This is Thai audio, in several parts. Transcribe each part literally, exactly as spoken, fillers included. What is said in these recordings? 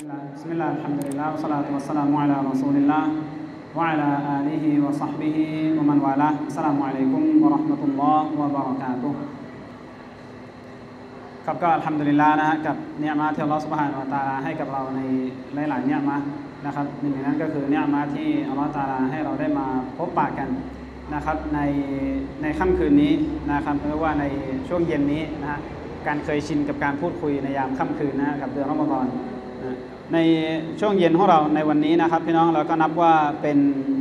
بسم الله الحمد لله والصلاة والسلام على رسول الله وعلى آله وصحبه ومن والاه السلام عليكم ورحمة الله وبركاته ครับก็อัลฮัมดุลิลลาห์นะฮะกับเนียมะที่อัลเลาะห์ซุบฮานะฮูวะตะอาลาให้กับเราในหลายๆเนียมะนะครับหนึ่งในนั้นก็คือเนียมะที่อัลเลาะห์ตะอาลาให้เราได้มาพบปะกันนะครับในในค่ำคืนนี้นะครับเรียกว่าในช่วงเย็นนี้นะฮะการเคยชินกับการพูดคุยในยามค่ำคืนนะกับเดือนรอมฎอนนะในช่วงเย็นของเราในวันนี้นะครับพี่น้องเราก็นับว่าเป็น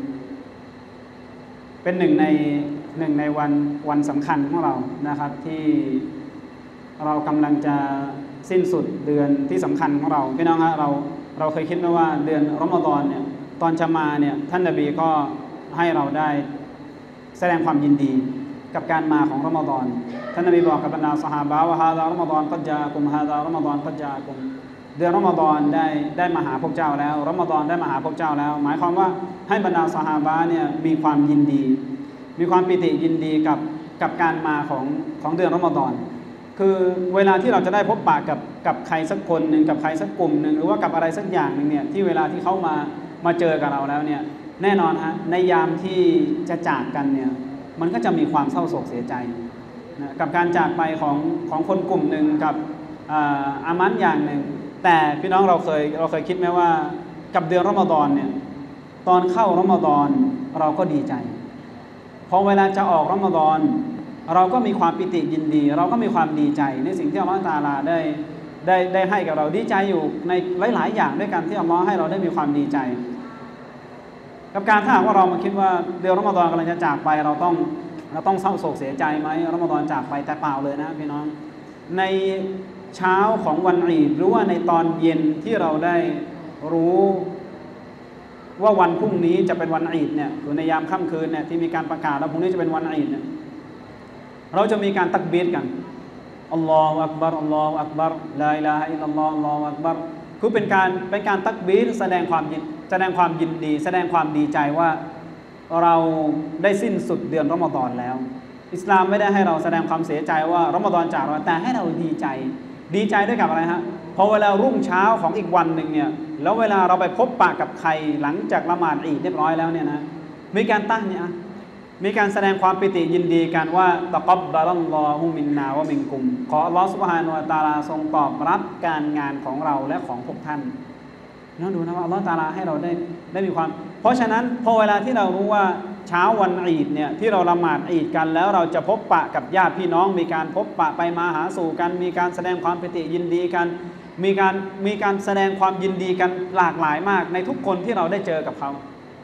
เป็นหนึ่งในหนึ่งในวันวันสำคัญของเรานะครับที่เรากำลังจะสิ้นสุดเดือนที่สำคัญของเราพี่น้องฮะเราเราเคยคิดไหมว่าเดือนรอมฎอนเนี่ยตอนจะมาเนี่ยท่านนบีก็ให้เราได้แสดงความยินดีกับการมาของรอมฎอนท่านนบีบอกกับบรรดาซอฮาบะห์ว่าฮาซารอมฎอนกัดญาอะกุมฮาซารอมฎอนกัดญาอะกุมเดือนรอมฎอนได้ได้มาหาพวกเจ้าแล้วรอมฎอนได้มาหาพวกเจ้าแล้วหมายความว่าให้บรรดาซอฮาบะห์เนี่ยมีความยินดีมีความปิติยินดีกับกับการมาของของเดือนรอมฎอนคือเวลาที่เราจะได้พบปะกับกับใครสักคนหนึ่งกับใครสักกลุ่มหนึ่งหรือว่ากับอะไรสักอย่างหนึ่งเนี่ยที่เวลาที่เขามามาเจอกับเราแล้วเนี่ยแน่นอนฮะในยามที่จะจากกันเนี่ยมันก็จะมีความเศร้าโศกเสียใจนะกับการจากไปของของคนกลุ่มหนึ่งกับอามันอย่างหนึ่งแต่พี่น้องเราเคยเราเคยคิดไหมว่ากับเดือนรอมฎอนเนี่ยตอนเข้ารอมฎอนเราก็ดีใจพอเวลาจะออกรอมฎอนเราก็มีความปิติยินดีเราก็มีความดีใจในสิ่งที่อัลเลาะห์ตะอาลาได้ได้ได้ให้กับเราดีใจอยู่ในหลายๆอย่างด้วยกันที่อัลเลาะห์ให้เราได้มีความดีใจกับการถ้าหากว่าเรามาคิดว่าเดือนรอมฎอนกำลังจะจากไปเราต้องเราต้องเศร้าโศกเสียใจไหมรอมฎอนจากไปแต่เปล่าเลยนะพี่น้องในเช้าของวันอีดหรือว่าในตอนเย็นที่เราได้รู้ว่าวันพรุ่งนี้จะเป็นวันอีดเนี่ยหรือในยามค่ำคืนเนี่ยที่มีการประกาศว่าพรุ่งนี้จะเป็นวันอีดเนี่ยเราจะมีการตักบีรกันอัลลอฮฺอักบัรอัลลอฮฺอักบัรลาอิลาฮะอิลลัลลอฮฺอัลลอฮฺอักบัรคือเป็นการเป็นการตักบีรแสดงความยินแสดงความยินดีแสดงความดีใจว่าเราได้สิ้นสุดเดือนรอมฎอนแล้วอิสลามไม่ได้ให้เราแสดงความเสียใจว่ารอมฎอนจากเราแต่ให้เราดีใจดีใจด้วยกับอะไรฮะพอเวลารุ่งเช้าของอีกวันหนึ่งเนี่ยแล้วเวลาเราไปพบปะกับใครหลังจากละหมาดอีดเรียบร้อยแล้วเนี่ยนะมีการตั้งเนี่ยมีการแสดงความปิติยินดีกันว่าตะกับบะลัลลอฮุมินนาวะมินกุมขออัลเลาะห์ซุบฮานะฮูวะตะอาลาทรงตอบรับการงานของเราและของพวกท่านน้องดูนะว่าอัลเลาะห์ตะอาลาให้เราได้ได้มีความเพราะฉะนั้นพอเวลาที่เรารู้ว่าเช้าวันอีดเนี่ยที่เราละหมาดอีดกันแล้วเราจะพบปะกับญาติพี่น้องมีการพบปะไปมาหาสู่กันมีการแสดงความปิติยินดีกันมีการมีการแสดงความยินดีกันหลากหลายมากในทุกคนที่เราได้เจอกับเขา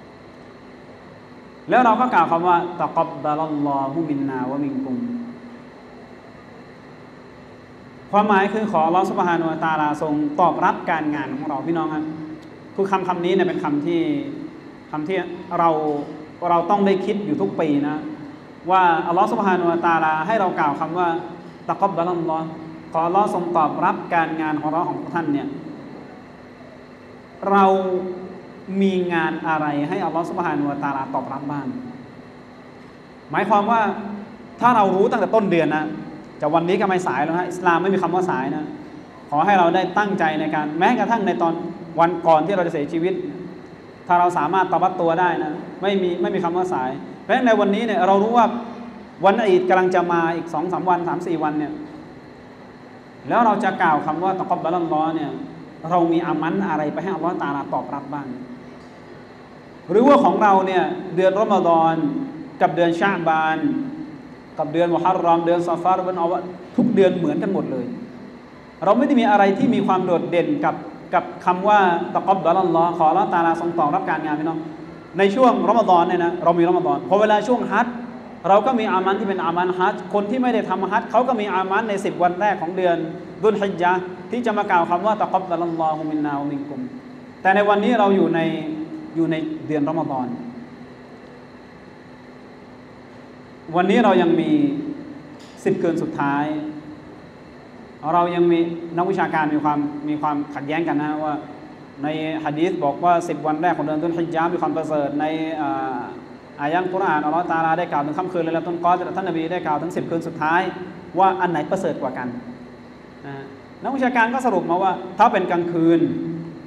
แล้วเราก็กล่าวคำว่าตะกับบะลัลลอฮุมินนาวะมินกุมความหมายคือขออัลเลาะห์ซุบฮานะฮูวะตะอาลาทรงตอบรับการงานของเราพี่น้องครับคือคำคำนี้เนี่ยเป็นคำที่คำที่เราเราต้องได้คิดอยู่ทุกปีนะว่าอัลเลาะห์ซุบฮานะฮูวะตะอาลาให้เรากล่าวคำว่าตะกับบะลัลลอฮ์ขออัลเลาะห์ทรงตอบรับการงานของเราของท่านเนี่ยเรามีงานอะไรให้อัลเลาะห์ซุบฮานะฮูวะตะอาลาตอบรับบ้างหมายความว่าถ้าเรารู้ตั้งแต่ต้นเดือนนะจะวันนี้ก็ไม่สายแล้วฮะอิสลามไม่มีคำว่าสายนะขอให้เราได้ตั้งใจในการแม้กระทั่งในตอนวันก่อนที่เราจะเสียชีวิตถ้าเราสามารถตบัดตัวได้นะไม่มีไม่มีคำว่าสายเพราะฉะนั้นในวันนี้เนี่ยเรารู้ว่าวันอีดกำลังจะมาอีก สองถึงสาม วัน สามถึงสี่ วันเนี่ยแล้วเราจะกล่าวคำว่าตะกับบะลัลลอฮ์เนี่ยเรามีอามันอะไรไปให้อัลเลาะห์ตะอาลาตอบรับบ้างหรือว่าของเราเนี่ยเดือนรอมฎอนกับเดือนชะอ์บานกับเดือนมุฮัรรอมเดือนซอฟาร์เป็นเอาว่าทุกเดือนเหมือนกันหมดเลยเราไม่ได้มีอะไรที่มีความโดดเด่นกับกับคำว่าตะกับบะลัลลอฮ์ขออัลเลาะห์ตะอาลาทรงตอบรับการงานพี่น้องในช่วงรอมฎอนเนี่ยนะเรามีรอมฎอนพอเวลาช่วงฮัจญ์เราก็มีอามันที่เป็นอามันฮัจญ์คนที่ไม่ได้ทำฮัจญ์เขาก็มีอามันในสิบวันแรกของเดือนดุลฮิจญะห์ที่จะมากล่าวคำว่าตะกับบะลัลลอฮุมินนาวะมินกุมแต่ในวันนี้เราอยู่ในอยู่ในเดือนรอมฎอนวันนี้เรายังมีสิบคืนสุดท้ายเรายังมีนักวิชาการมีความมีความขัดแย้งกันนะว่าในหะดีษบอกว่าสิบวันแรกของเดือนดุลฮิจญะห์มีความประเสริฐในอายะห์กุรอานอัลเลาะห์ตะอาลาได้กล่าวถึงค่ำคืนไลลาตุลกอดรท่านนบีได้กล่าวถึงสิบคืนสุดท้ายว่าอันไหนประเสริฐกว่ากันนักวิชาการก็สรุปมาว่าถ้าเป็นกลางคืน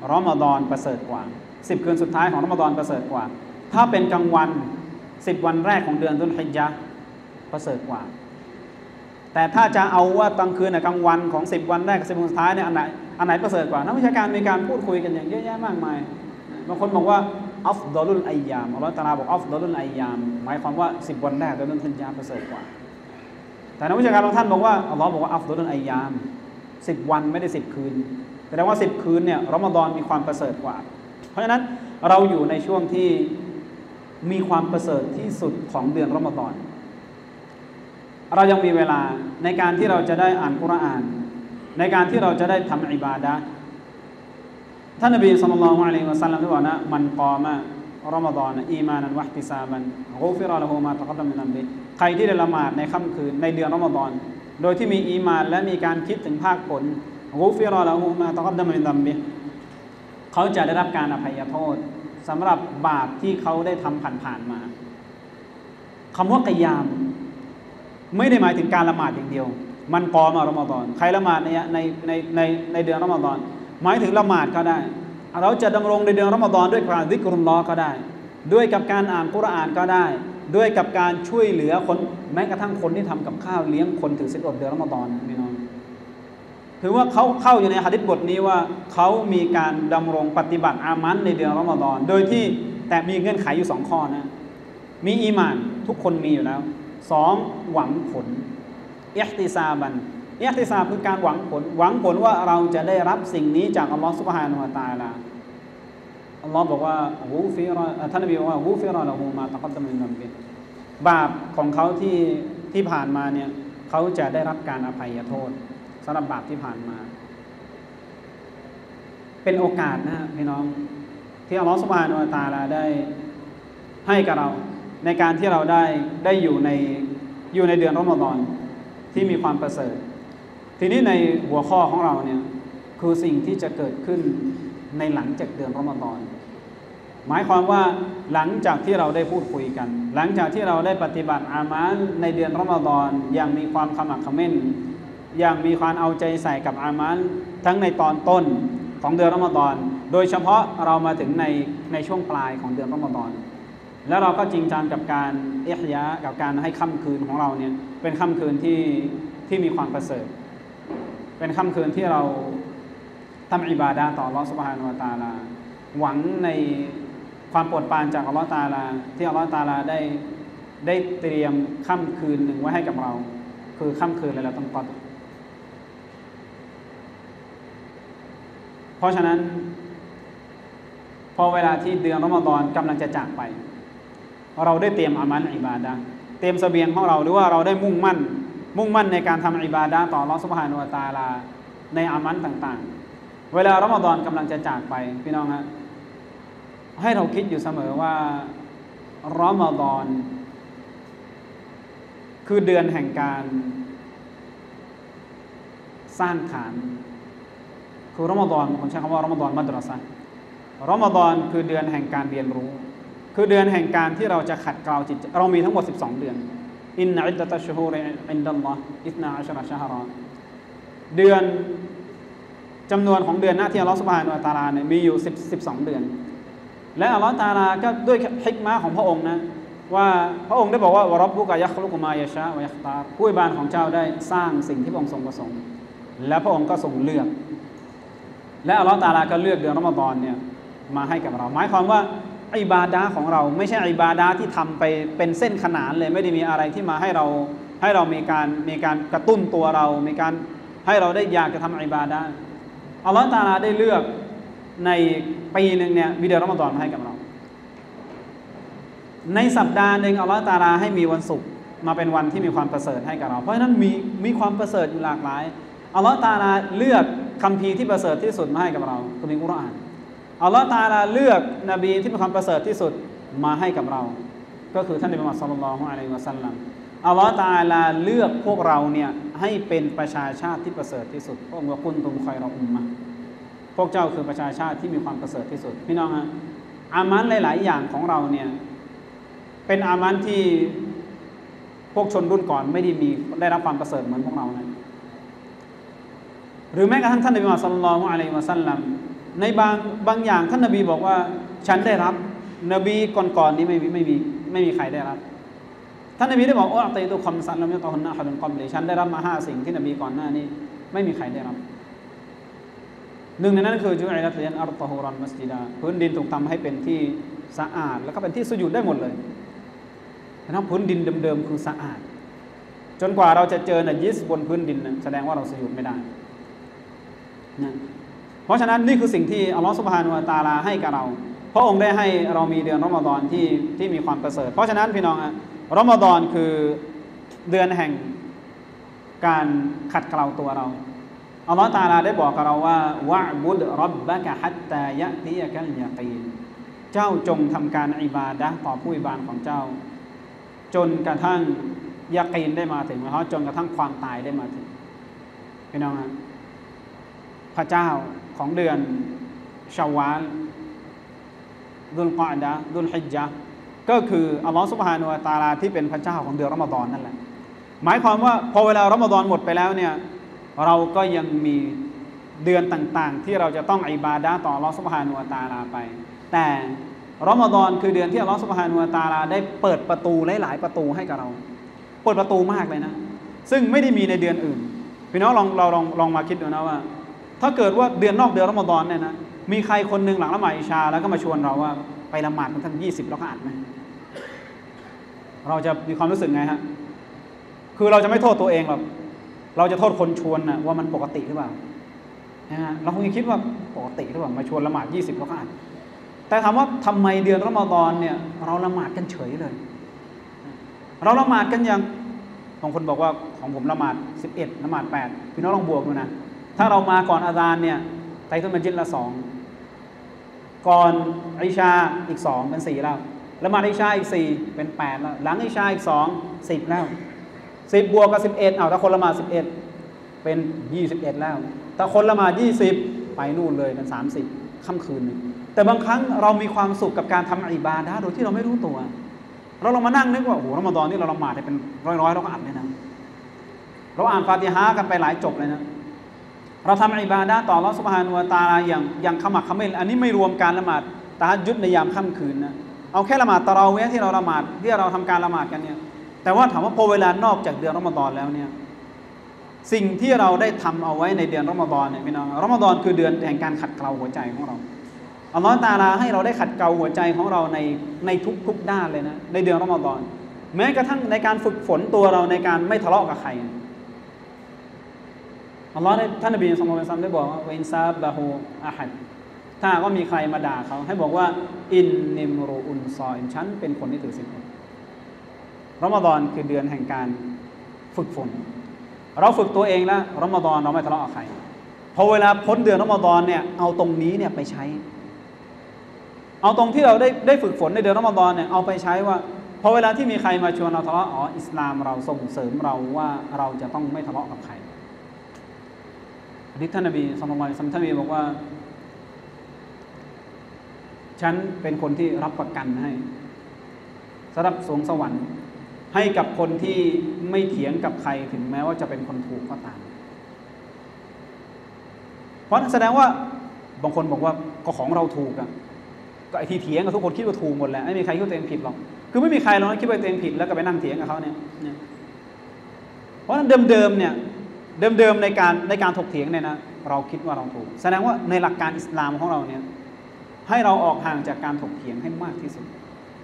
รอมฎอนประเสริฐกว่าสิบคืนสุดท้ายของรอมฎอนประเสริฐกว่าถ้าเป็นกลางวันสิบวันแรกของเดือนดุลฮิจญะห์ประเสริฐกว่าแต่ถ้าจะเอาว่ากลางคืนกับกลางวันของสิบวันแรกกับสิบวันสุดท้ายเนี่ยอันไหนอันไหนประเสริฐกว่านักวิชาการมีการพูดคุยกันอย่างเยอะแยะมากมายบางคนบอกว่าอัฟฎอลุลอัยยามอัลเลาะห์ตะอาลาบอกอัฟฎอลุลอัยยามหมายความว่าสิบวันแรกเดือนดุลฮิจญะห์ประเสริฐกว่าแต่นักวิชาการบางท่านบอกว่าอัลเลาะห์บอกว่าอัฟฎอลุลอัยยามสิบวันไม่ได้สิบคืนแสดงว่าสิบคืนเนี่ยรอมฎอนมีความประเสริฐกว่าเพราะฉะนั้นเราอยู่ในช่วงที่มีความประเสริฐที่สุดของเดือนรอมฎอนเรายังมีเวลาในการที่เราจะได้อ่านกุรอานในการที่เราจะได้ทำอิบาดะห์ท่านนบีศ็อลลัลลอฮุอะลัยฮิวะซัลลัมได้บอกนะมันกอมะรอมฎอนอีมานันวะอิห์ติซาบันกุฟิรอละฮูมาตะกัดดะมมินซัมบิใครที่ได้ละหมาดในค่ำคืนในเดือนรอมฎอนโดยที่มีอีมานและมีการคิดถึงภาคผลกุฟิรอละฮูมาตะกัดดะมมินซัมบิเขาจะได้รับการอภัยโทษสำหรับบาปที่เขาได้ทำผ่านๆมาคำว่ากะยามไม่ได้หมายถึงการละหมาดอย่างเดียวมันกอมารอมฎอนใครละหมาดในในในในในเดือนรอมฎอนหมายถึงละหมาดก็ได้เราจะดำรงในเดือนรอมฎอนด้วยการซิกรุลลอฮ์ก็ได้ด้วยกับการอ่านกุรอานก็ได้ด้วยกับการช่วยเหลือคนแม้กระทั่งคนที่ทำกับข้าวเลี้ยงคนถือศีลอดเดือนรอมฎอนพี่น้องถือว่าเขาเข้าอยู่ในหะดีษบทนี้ว่าเขามีการดำรงปฏิบัติอามันในเดือนรอมฎอนโดยที่แต่มีเงื่อนไขอยู่สองข้อนะมีอีหม่านทุกคนมีอยู่แล้วสองหวังผลอิห์ติซาบันอิห์ติซาบคือการหวังผลหวังผลว่าเราจะได้รับสิ่งนี้จากอัลลอฮฺซุบฮานะฮูวะตะอาลาอัลลอฮฺบอกว่าฮูฟิรอท่านนบีบอกว่าฮูฟิรอละฮูมาตะกัดดะมมินซัมบิบาปของเขาที่ที่ผ่านมาเนี่ยเขาจะได้รับการอภัยโทษสำหรับบาปที่ผ่านมาเป็นโอกาสนะพี่น้องที่อัลลอฮฺซุบฮานะฮูวะตะอาลาได้ให้กับเราในการที่เราได้ได้อยู่ในอยู่ในเดือนรอมฎอนที่มีความประเสริฐทีนี้ในหัวข้อของเราเนี่ยคือสิ่งที่จะเกิดขึ้นในหลังจากเดือนรอมฎอนหมายความว่าหลังจากที่เราได้พูดคุยกันหลังจากที่เราได้ปฏิบัติอามัลในเดือนรอมฎอนอย่างมีความขมักเขม้นอย่างมีความเอาใจใส่กับอามัลทั้งในตอนต้นของเดือนรอมฎอนโดยเฉพาะเรามาถึงในในช่วงปลายของเดือนรอมฎอนแล้วเราก็จริงจังกับการอิหยากับการให้ค่ำคืนของเราเนี่ยเป็นค่ำคืนที่ที่มีความประเสริฐเป็นค่ำคืนที่เราทำอิบาดะห์ต่ออัลเลาะห์ซุบฮานะฮูวะตะอาลาหวังในความโปรดปรานจากอัลเลาะห์ตะอาลาที่อัลเลาะห์ตะอาลาได้ได้เตรียมค่ำคืนหนึ่งไว้ให้กับเราคือค่ำคืนไลลาตุลกอดรเพราะฉะนั้นพอเวลาที่เดือนรอมฎอนกำลังจะจากไปเราได้เตรียมอามัลอิบาดะห์เตรียมเสบียงของเราหรือว่าเราได้มุ่งมั่นมุ่งมั่นในการทำอิบาดะห์ต่ออัลเลาะห์ซุบฮานะฮูวะตะอาลาในอามัลต่างๆเวลารอมฎอนกำลังจะจากไปพี่น้องฮะให้เราคิดอยู่เสมอว่ารอมฎอนคือเดือนแห่งการสร้างฐานคือรอมฎอนผมใช้คำว่ารอมฎอนมัดเราะซะห์รอมฎอนคือเดือนแห่งการเรียนรู้คือเดือนแห่งการที่เราจะขัดเกลาจิตเรามีทั้งหมดสิบสองเดือนอินนะอิดดะตัชชูฮูรอินดัลลอฮ์อิสนาอัชรอชะฮรอเดือนจำนวนของเดือนหน้าที่อัลเลาะห์ซุบฮานะฮูวะตะอาลาเนี่ยมีอยู่10 สิบสองเดือนและอัลเลาะห์ตะอาลาก็ด้วยฮิกมะห์ของพระองค์นะว่าพระองค์ได้บอกว่าวะร็อบบุกะยัคลุกุมายะชาวะยัคตาร์ผู้อิบาดของเจ้าได้สร้างสิ่งที่พระองค์ทรงประสงค์และพระองค์ก็ทรงเลือกและอัลเลาะห์ตะอาลาก็เลือกเดือนรอมฎอนเนี่ยมาให้กับเราหมายความว่าอิบาดะห์ของเราไม่ใช่อิบาดะห์ที่ทำไปเป็นเส้นขนานเลยไม่ได้มีอะไรที่มาให้เราให้เรามีการมีการกระตุ้นตัวเรามีการให้เราได้อยากจะทำอิบาดะห์อัลเลาะห์ตะอาลาได้เลือกในปีนึงเนี่ยมีเดือนรอมฎอนมาให้กับเราในสัปดาห์นึงอัลเลาะห์ตะอาลาให้มีวันศุกร์มาเป็นวันที่มีความประเสริฐให้กับเราเพราะฉะนั้นมีมีความประเสริฐอยู่หลากหลายอัลเลาะห์ตะอาลาเลือกคัมภีร์ที่ประเสริฐที่สุดมาให้กับเราคือในกุรอานอัลเลาะห์ตะอาลาเลือกนบีที่มีความประเสริฐที่สุดมาให้กับเราก็คือท่านนบีมุฮัมมัดศ็อลลัลลอฮุอะลัยฮิวะซัลลัมอัลเลาะห์ตะอาลาเลือกพวกเราเนี่ยให้เป็นประชาชาติที่ประเสริฐที่สุดพระองค์ว่ากุนตุมค็อยรออุมมะห์พวกเจ้าคือประชาชาติที่มีความประเสริฐที่สุดพี่น้องฮะอามัลหลายๆอย่างของเราเนี่ยเป็นอามัลที่พวกชนรุ่นก่อนไม่ได้มีได้รับความประเสริฐเหมือนพวกเรานะหรือแม้กระทั่งท่านนบีมุฮัมมัดศ็อลลัลลอฮุอะลัยฮิวะซัลลัมในบางบางอย่างท่านนบีบอกว่าฉันได้รับนบีก่อนๆนี้ไม่มีไม่มีไม่มีใครได้รับท่านนบีได้บอกว่าอัตตุคำสันละมิตะฮุนนะฮะดุนกอมเลยฉันได้รับมาห้าสิ่งที่นบีก่อนหน้านี้ไม่มีใครได้รับหนึ่งในนั้นคือจุอิลัตลิยันอัรตะฮูรันมัสจิดาพื้นดินถูกทำให้เป็นที่สะอาดแล้วก็เป็นที่สุญูดได้หมดเลยนะครับพื้นดินเดิมๆคือสะอาดจนกว่าเราจะเจอนะยิสบนพื้นดินนะแสดงว่าเราสุญูดไม่ได้นะเพราะฉะนั้นนี่คือสิ่งที่อัลลอฮฺซุบฮานะฮูวะตะอาลาให้กับเราพระองค์ได้ให้เรามีเดือนรอมฎอนที่ที่มีความประเสริฐเพราะฉะนั้นพี่น้องอะรอมฎอนคือเดือนแห่งการขัดเกลาตัวเราอัลลอฮฺตะอาลาได้บอกกับเราว่าวะบุดร็อบบะกะฮัตตายะติยะกัลยะกีนเจ้าจงทำการอิบาดะห์ต่อผู้อิบาดของเจ้าจนกระทั่งยะกีนได้มาถึงเพราะจนกระทั่งความตายได้มาถึงพี่น้องอะพระเจ้าของเดือนชาวาลดุลกออดะห์ดุลฮิจญะห์ก็คืออัลลอฮฺซุบฮานะฮูวะตะอาลาที่เป็นพระเจ้าของเดือนรอมฎอนนั่นแหละหมายความว่าพอเวลารอมฎอนหมดไปแล้วเนี่ยเราก็ยังมีเดือนต่างๆที่เราจะต้องอิบาดะห์ต่ออัลลอฮฺซุบฮานะฮูวะตะอาลาไปแต่รอมฎอนคือเดือนที่อัลลอฮฺซุบฮานะฮูวะตะอาลาได้เปิดประตูหลายๆประตูให้กับเราเปิดประตูมากเลยนะซึ่งไม่ได้มีในเดือนอื่นพี่น้องลองเราลองลองมาคิดดูนะว่าถ้าเกิดว่าเดือนนอกเดือนรอมฎอนเนี่ยนะมีใครคนหนึ่งหลังละหมาดอิชาแล้วก็มาชวนเราว่าไปละหมาดกันทั้งยี่สิบแล้วก็อ่านไหมเราจะมีความรู้สึกไงฮะคือเราจะไม่โทษตัวเองหรอกเราจะโทษคนชวนนะว่ามันปกติหรือเปล่านะฮะเราคงจะคิดว่าปกติหรือเปล่ามาชวนละหมาดยี่สิบแล้วก็อ่านแต่ถามว่าทำไมเดือนรอมฎอนเนี่ยเราละหมาดกันเฉยเลยเราละหมาดกันอย่างบางคนบอกว่าของผมละหมาดสิบเอ็ดละหมาดแปดพี่น้องลองบวกดูนะถ้าเรามาก่อนอาซานเนี่ยไตตุลมัสยิดละสองก่อนอิชาอีกสองเป็นสี่แล้วละหมาดอิชาอีกสี่เป็นแปดแล้วหลังอิชาอีกสองสิบแล้วสิบบวกกับสิบเอ็ดเอาถ้าคนละหมาดสิบเอ็ดเป็นยี่สิบเอ็ดแล้วถ้าคนละหมาดยี่สิบไปนู่นเลยเป็นสามสิบค่ำคืนนึงแต่บางครั้งเรามีความสุขกับการทำอิบาดะห์โดยที่เราไม่รู้ตัวเราลองมานั่งนึกว่าโอ้โหรอมฎอนนี่เราละหมาดได้เป็นร้อยๆเราก็อ่านเลยนะเราอ่านฟาติฮะห์กันไปหลายจบเลยนะเราทำอิบาดะห์ต่ออัลเลาะห์ซุบฮานะฮูวะตะอาลาอย่างอย่างขมักเขม้นอันนี้ไม่รวมการละหมาดตะฮัจญุดในยามค่ำคืนนะเอาแค่ละหมาดตะเราะวีห์ที่เราละหมาดที่เราทำการละหมาดกันเนี่ยแต่ว่าถามว่าพอเวลานอกจากเดือนรอมฎอนแล้วเนี่ยสิ่งที่เราได้ทำเอาไว้ในเดือนรอมฎอนเนี่ยพี่น้องรอมฎอนคือเดือนแห่งการขัดเกลาหัวใจของเราอัลเลาะห์ตะอาลาให้เราได้ขัดเกลาหัวใจของเราในในทุกๆด้านเลยนะในเดือนรอมฎอนแม้กระทั่งในการฝึกฝนตัวเราในการไม่ทะเลาะกับใครอัลลอฮ์ได้ท่านนบีศ็อลลัลลอฮุอะลัยฮิวะซัลลัมได้บอกว่าอินซาบะฮูอะฮัดถ้าก็มีใครมาด่าเขาให้บอกว่าอินนิมรูอุนซออิมฉันเป็นคนที่ถือศีลอดรอมฎอนคือเดือนแห่งการฝึกฝนเราฝึกตัวเองแล้วรอมฎอนเราไม่ทะเลาะกับใครพอเวลาพ้นเดือนรอมฎอนเนี่ยเอาตรงนี้เนี่ยไปใช้เอาตรงที่เราได้ได้ฝึกฝนในเดือนรอมฎอนเนี่ยเอาไปใช้ว่าพอเวลาที่มีใครมาชวนเราทะเลาะอ๋ออิสลามเราส่งเสริมเราว่าเราจะต้องไม่ทะเลาะกับใครที่ท่านนบีศ็อลลัลลอฮุอะลัยฮิวะซัลลัมท่านนบีบอกว่าฉันเป็นคนที่รับประกันให้สำหรับสวงสวรรค์ให้กับคนที่ไม่เถียงกับใครถึงแม้ว่าจะเป็นคนถูกก็ตามเพราะแสดงว่าบางคนบอกว่าก็ของเราถูกอ่ะก็ไอ้ที่เถียงกับทุกคนคิดว่าถูกหมดแหละไม่มีใครคิดว่าตัวเองผิดหรอกคือไม่มีใครหรอกคิดว่าตัวเองผิดแล้วก็ไปนั่งเถียงกับเขาเนี่ยเพราะฉะนั้นเดิมๆเนี่ยเดิมๆในการในการถกเถียงเนี่ยนะเราคิดว่าเราถูกแสดงว่าในหลักการอิสลามของเราเนี่ยให้เราออกห่างจากการถกเถียงให้มากที่สุด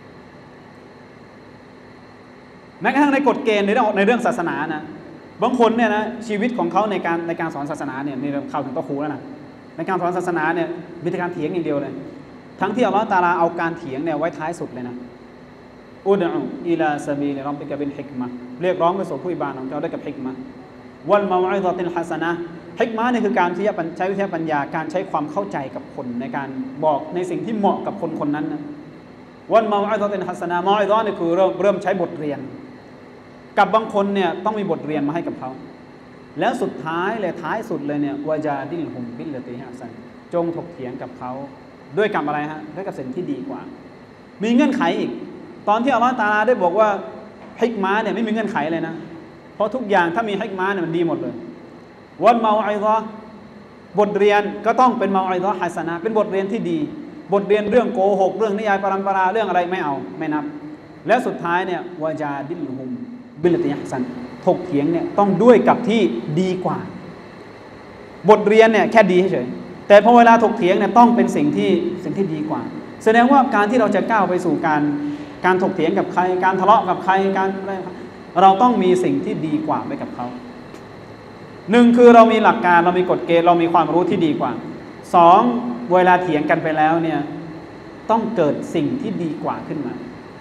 แม้กระทั่งในกฎเกณฑ์ในเรื่องในเรื่องศาสนานะบางคนเนี่ยนะชีวิตของเขาในการในการสอนศาสนาเนี่ยในเข้าถึงโต๊ะครูแล้วนะในการสอนศาสนาเนี่ยมีแต่การเถียงอย่างเดียวเลยทั้งที่อัลเลาะห์ตะอาลาเอาการเถียงเนี่ยไว้ท้ายสุดเลยนะอุดอุอิลาซะบีลิร็อบบิกะบิลฮิกมะห์เรียกร้องไปสู่ผู้อิบาดะห์ของเจ้าด้วยกับฮิกมะห์วัลเมาอิซะติลฮะซะนะห์ฮิกมะห์นี่คือการที่จะใช้วิทยาปัญญาการใช้ความเข้าใจกับคนในการบอกในสิ่งที่เหมาะกับคนคนนั้นนะวัลเมาอิซะติลฮะซะนะห์เมาอิซะนี่คือเริ่มเริ่มใช้บทเรียนกับบางคนเนี่ยต้องมีบทเรียนมาให้กับเขาแล้วสุดท้ายเลยท้ายสุดเลยเนี่ยวะจาดิลฮุมบิลลติฮิอัซันจงถกเถียงกับเขาด้วยกับอะไรฮะด้วยกับสิ่งที่ดีกว่ามีเงื่อนไขอีกตอนที่อัลเลาะห์ตะอาลาได้บอกว่าฮิกมะห์เนี่ยไม่มีเงื่อนไขเลยนะเพราะทุกอย่างถ้ามีฮิกมะห์เนี่ยมันดีหมดเลยวัลเมาอิซะบทเรียนก็ต้องเป็นเมาอิซะห์ฮัสนะห์เป็นบทเรียนที่ดีบทเรียนเรื่องโกหกเรื่องนิยายปรัมปราเรื่องอะไรไม่เอาไม่นับและสุดท้ายเนี่ยวะจาดิลฮุมบิลติฮัสันถกเถียงเนี่ยต้องด้วยกับที่ดีกว่าบทเรียนเนี่ยแค่ดีเฉยแต่พอเวลาถกเถียงเนี่ยต้องเป็นสิ่งที่สิ่งที่ดีกว่าแสดงว่าการที่เราจะก้าวไปสู่การการถกเถียงกับใครการทะเลาะกับใครการเราต้องมีสิ่งที่ดีกว่าไปกับเขาหนึ่งคือเรามีหลักการเรามีกฎเกณฑ์เรามีความรู้ที่ดีกว่าสองเวลาเถียงกันไปแล้วเนี่ยต้องเกิดสิ่งที่ดีกว่าขึ้นมา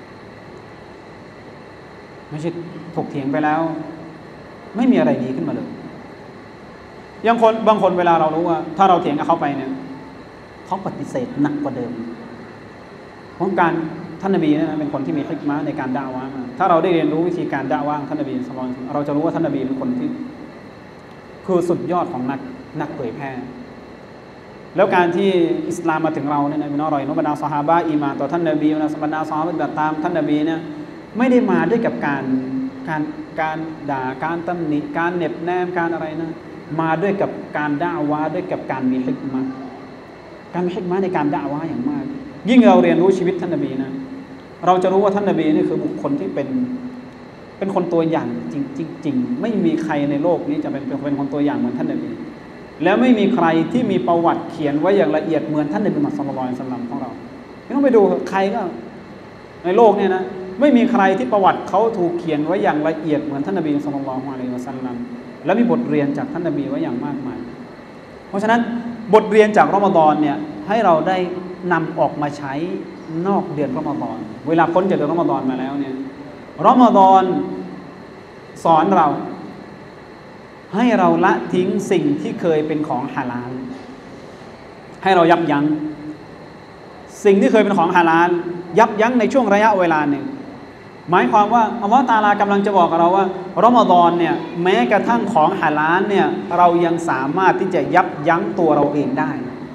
ไม่ใช่ถกเถียงไปแล้วไม่มีอะไรดีขึ้นมาเลยอย่างคนบางคนเวลาเรารู้ว่าถ้าเราเถียงกับเขาไปเนี่ยเขาปฏิเสธหนักกว่าเดิมเพราะการท่านนบีนะเป็นคนที่มีฮิกมะห์ในการด่าวะห์มาถ้าเราได้เรียนรู้วิธีการด่าวะห์ท่านนบีศ็อลลัลลอฮุอะลัยฮิวะซัลลัมเราจะรู้ว่าท่านนบีเป็นคนที่คือสุดยอดของนักนักเผยแพร่แล้วการที่อิสลามมาถึงเราเนี่ยนะพี่น้องรอยนุบรรดาซอฮาบะห์อีมานต่อท่านนบีนะบรรดาซอฮาบะห์ปฏิบัติตามท่านนบีเนี่ยไม่ได้มาด้วยกับการการการด่าการตำหนิการเหน็บแนมการอะไรนะมาด้วยกับการด่าวะห์ด้วยกับการมีฮิกมะห์การมีฮิกมะห์ในการด่าวะห์อย่างมากยิ่งเราเรียนรู้ชีวิตท่านนบีนะเราจะรู้ว่าท่านนบีนี่คือบุคคลที่เป็นเป็นคนตัวอย่างจริงจริงไม่มีใครในโลกนี้จะเป็นเป็นคนตัวอย่างเหมือนท่านนบีแล้วไม่มีใครที่มีประวัติเขียนไว้อย่างละเอียดเหมือนท่านนบีมุฮัมมัดศ็อลลัลลอฮุอะลัยฮิวะซัลลัมของเราไม่ต้องไปดูใครก็ในโลกเนี่ยนะไม่มีใครที่ประวัติเขาถูกเขียนไว้อย่างละเอียดเหมือนท่านนบีศ็อลลัลลอฮุอะลัยฮิวะซัลลัมและมีบทเรียนจากท่านนบีไว้อย่างมากมายเพราะฉะนั้นบทเรียนจากรอมฎอนเนี่ยให้เราได้นำออกมาใช้นอกเดือนรอมฎอนเวลาพ้นจากเดือนรอมฎอนมาแล้วเนี่ยรอมฎอนสอนเราให้เราละทิ้งสิ่งที่เคยเป็นของฮาลาลให้เรายับยั้งสิ่งที่เคยเป็นของฮาลาลยับยั้งในช่วงระยะเวลาหนึ่งหมายความว่าอัลเลาะห์ตะอาลากำลังจะบอกกับเราว่ารอมฎอนเนี่ยแม้กระทั่งของฮาลาลเนี่ยเรายังสามารถที่จะยับยั้งตัวเราเองได้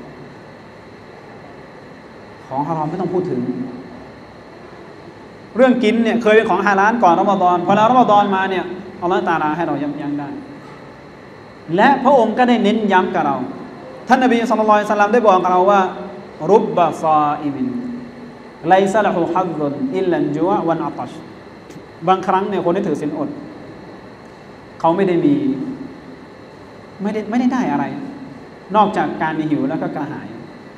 ของฮารอมไม่ต้องพูดถึงเรื่องกินเนี่ยเคยเป็นของฮาลาลก่อนรอมฎอนพอแล้วรอมฎอนมาเนี่ยอัลเลาะห์ตะอาลาให้เรายับยั้งได้และพระองค์ก็ได้เน้นย้ำกับเราท่านนบีศ็อลลัลลอฮุอะลัยฮิวะซัลลัมได้บอกกับเราว่ารุบบะซาอิมินไลซะละฮูฮัซซุนอิลลันจุอะวันอะตัชบางครั้งเนี่ยคนที่ถือศีลอดเขาไม่ได้มีไม่ได้ไม่ได้ได้อะไรนอกจากการมีหิวแล้วก็กระหาย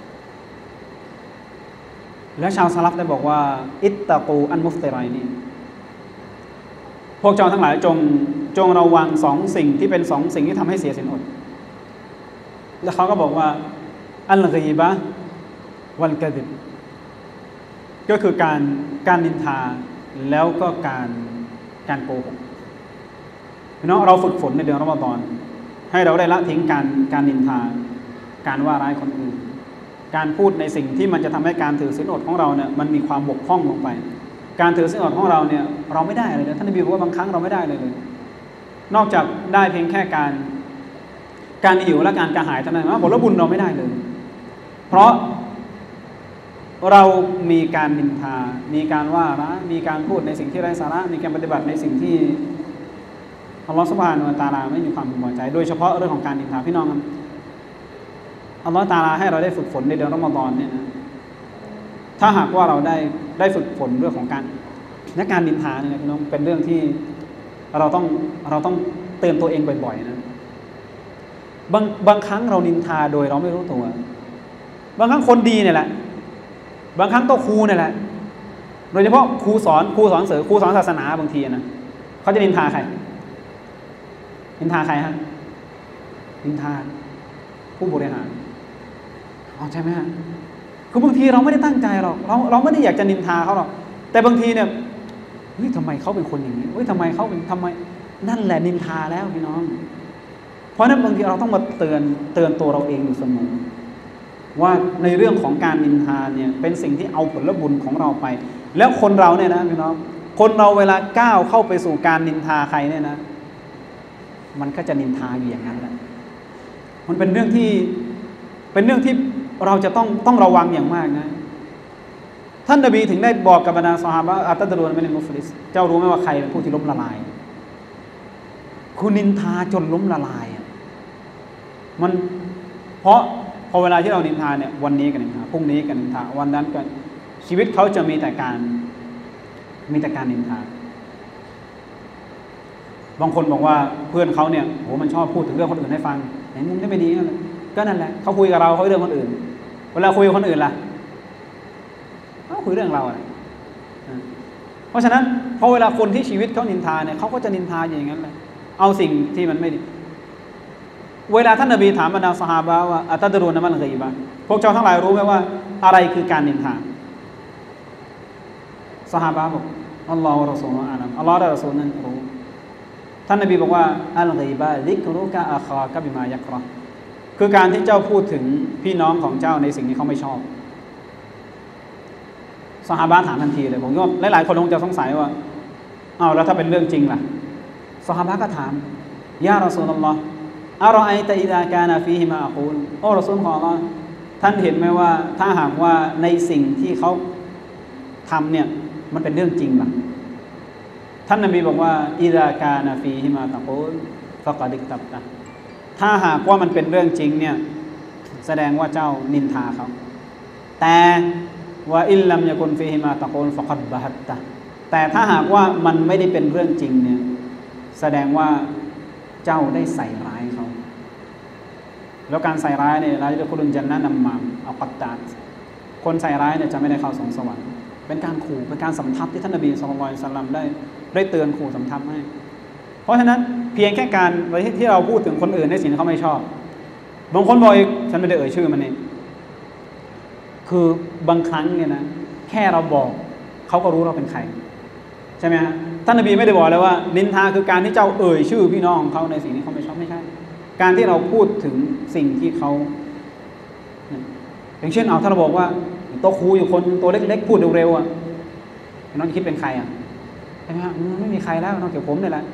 แล้วชาวซะลัฟได้บอกว่าอิตตะกูอันมุฟติรัยนี่พวกเจ้าทั้งหลายจงจงระวังสองสิ่งที่เป็นสองสิ่งที่ทำให้เสียศีลอดแล้วเขาก็บอกว่าอัลกีบะห์วัลกะซิบก็คือการการนินทาแล้วก็การการโกหกพี่น้องเราฝึกฝนในเดือนรอมฎอนให้เราได้ละทิ้งการการนินทาการว่าร้ายคนอื่นการพูดในสิ่งที่มันจะทำให้การถือศีลอดของเราเนี่ยมันมีความบกพร่องลงไปการถือศีลอดของเราเนี่ยเราไม่ได้อะไรเลยท่านนบีบอกว่าบางครั้งเราไม่ได้เลยเลยนอกจากได้เพียงแค่การการหิวและการกระหายเท่านั้นว่าผลบุญเราไม่ได้เลยเพราะเรามีการนินทามีการว่าร้ายมีการพูดในสิ่งที่ไร้สาระมีการปฏิบัติในสิ่งที่อัลลอฮฺซุบฮานะฮูวะตะอาลาไม่มีความพอใจโดยเฉพาะเรื่องของการนินทาพี่น้องครับอัลลอฮฺตะอาลาให้เราได้ฝึกฝนในเดือนรอมฎอนเนี่ยนะถ้าหากว่าเราได้ได้ฝึกฝนเรื่องของการและการนินทาเนี่ยนะพี่น้องเป็นเรื่องที่เราต้องเราต้องเตือนตัวเองบ่อยๆนะบางบางครั้งเรานินทาโดยเราไม่รู้ตัวบางครั้งคนดีเนี่ยแหละบางครั้งโต๊ะครูเนี่ยแหละโดยเฉพาะครูสอนครูสอนเสริมครูสอนศาสนาบางทีนะเขาจะนินทาใครนินทาใครฮะนินทาผู้บริหารอ๋อใช่ไหมฮะคือบางทีเราไม่ได้ตั้งใจหรอกเราเราไม่ได้อยากจะนินทาเขาหรอกแต่บางทีเนี่ยเฮ้ยทำไมเขาเป็นคนอย่างนี้เฮ้ยทำไมเขาเป็นทำไมนั่นแหละนินทาแล้วพี่น้องเพราะนั้นบางทีเราต้องมาเตือนเตือนตัวเราเองอยู่เสมอว่าในเรื่องของการนินทาเนี่ยเป็นสิ่งที่เอาผลบุญของเราไปแล้วคนเราเนี่ยนะพี่น้องคนเราเวลาก้าวเข้าไปสู่การนินทาใครเนี่ยนะมันก็จะนินทาอยู่อย่างนั้นแหละมันเป็นเรื่องที่เป็นเรื่องที่เราจะต้องต้องระวังอย่างมากนะท่านนบีถึงได้บอกกับบรรดาซอฮาบะห์อัตตะดรูนมินัลมุฟลิสเจ้ารู้ไหมว่าใครเป็นผู้ที่ล้มละลายคุณนินทาจนล้มละลายมันเพราะพอเวลาที่เรานินทาเนี่ยวันนี้กันนินทาพรุ่งนี้กันนินทาวันนั้นกันชีวิตเขาจะมีแต่การมีแต่การนินทาบางคนบอกว่าเพื่อนเขาเนี่ยโหมันชอบพูดถึงเรื่องคนอื่นให้ฟังไหนมึงได้ไม่ดีก็นั่นแหละเขาคุยกับเราเขาเรื่องคนอื่นเวลาคุยกับคนอื่นล่ะเขาคุยเรื่องเราอะไรเพราะฉะนั้นพอเวลาคนที่ชีวิตเขานินทาเนี่ยเขาก็จะนินทาอย่างนั้นเลยเอาสิ่งที่มันไม่ดีเวลาท่านนบีถามบรรดาซอฮาบะห์ว่าอัตดรูนมันกีบะพวกเจ้าทั้งหลายรู้ไหมว่าอะไรคือการนินทาซอฮาบะห์บอกอัลลอฮฺวะรอซูลุฮ์อาลัมอัลลอฮฺและรอซูลนั้นรู้ท่านนบีบอกว่าอัลกีบะซิกรุกะอาคากะบิมายักเราะห์คือการที่เจ้าพูดถึงพี่น้องของเจ้าในสิ่งที่เขาไม่ชอบซอฮาบะห์ถามทันทีเลยผมก็หลายๆคนคงจะสงสัยว่าอ้าวแล้วถ้าเป็นเรื่องจริงล่ะซอฮาบะห์ก็ถามยารอซูลุลลอฮ์อะรอไอตะอิซากานะฟีฮิมาอะกูลโอ้รอซูลของอัลเลาะห์ท่านเห็นไหมว่าถ้าหากว่าในสิ่งที่เขาทำเนี่ยมันเป็นเรื่องจริงล่ะท่านนบีบอกว่าอิซากานะฟีฮิมาตะกูลฟะกอดิกตับตะถ้าหากว่ามันเป็นเรื่องจริงเนี่ยแสดงว่าเจ้านินทาเขาแต่ว่าอิลลัมยะกุนฟีฮิมาตะกูลฟะกัดบะฮัตตะแต่ถ้าหากว่ามันไม่ได้เป็นเรื่องจริงเนี่ยแสดงว่าเจ้าได้ใส่ร้ายเขาแล้วการใส่ร้ายเนี่ยเราจะคุรุนจันนะนำมามเอากัตตาคนใส่ร้ายเนี่ยจะไม่ได้เข้าสวงสวรรค์เป็นการขู่เป็นการสำทับที่ท่านนบีศ็อลลัลลอฮุอะลัยฮิวะซัลลัมได้ได้เตือนขู่สำทับให้เพราะฉะนั้นเพียงแค่การที่เราพูดถึงคนอื่นในสิ่งที่เขาไม่ชอบบางคนบอกอีกฉันไม่ได้เอ่ยชื่อมันเองคือบางครั้งเนี่ยนะแค่เราบอกเขาก็รู้เราเป็นใครใช่ไหมฮะท่านนบีไม่ได้บอกเลยว่านินทาคือการที่เจ้าเอ่ยชื่อพี่น้องของเขาในสิ่งที่เขาไม่ชอบไม่ใช่การที่เราพูดถึงสิ่งที่เขาอย่างเช่นเอาถ้าเราบอกว่าโตครูอยู่คนตัวเล็กๆพูดเร็วๆอ่ะน้องคิดเป็นใครอ่ะใช่ไหมฮะไม่มีใครแล้วนอกจากผมนี่แหละ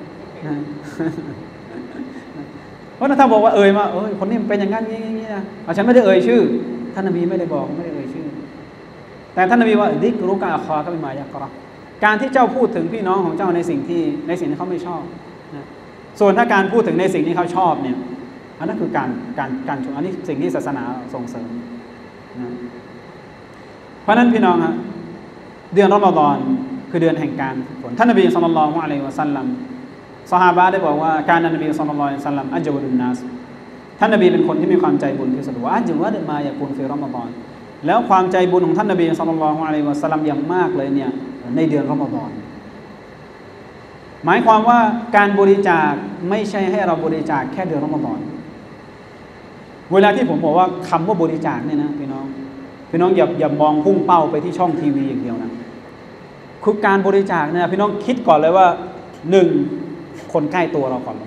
เพราะถ้าบอกว่าเอ่ยมาเอ้ยคนนี้มันเป็นอย่างนั้นอย่างนี้นะฉันไม่ได้เอ่ยชื่อท่านนบีไม่ได้บอกไม่ได้เอ่ยชื่อแต่ท่านนบีว่าดิกรุกะอาคอก็เป็นมายักเราะห์การที่เจ้าพูดถึงพี่น้องของเจ้าในสิ่งที่ในสิ่งที่เขาไม่ชอบนะส่วนถ้าการพูดถึงในสิ่งที่เขาชอบเนี่ยอันนั้นคือการการการชมอันนี้สิ่งที่ศาสนาส่งเสริมนะเพราะนั้นพี่น้องฮะเดือนรอมฎอนคือเดือนแห่งการฝึกฝนท่านนบีศ็อลลัลลอฮุอะลัยฮิวะซัลลัมซอฮาบะห์ได้บอกว่าการนบีศ็อลลัลลอฮุอะลัยฮิวะซัลลัมอัจวะดุนนัสท่านนบีเป็นคนที่มีความใจบุญที่สุดว่าอัจวะดมายะกุนฟีรอมฎอนแล้วความใจบุญของท่านนบีศ็อลลัลลอฮุอะลัยฮิวะซัลลัมอย่างมากเลยเนี่ยในเดือนรอมฎอนหมายความว่าการบริจาคไม่ใช่ให้เราบริจาคแค่เดือนรอมฎอนเวลาที่ผมบอกว่าคำว่าบริจาคเนี่ยนะพี่น้องพี่น้องอย่าอย่ามองพุ่งเป้าไปที่ช่องทีวีอย่างเดียวนะคือการบริจาคเนี่ยพี่น้องคิดก่อนเลยว่าหนึ่งคนใกล้ตัวเราก่อน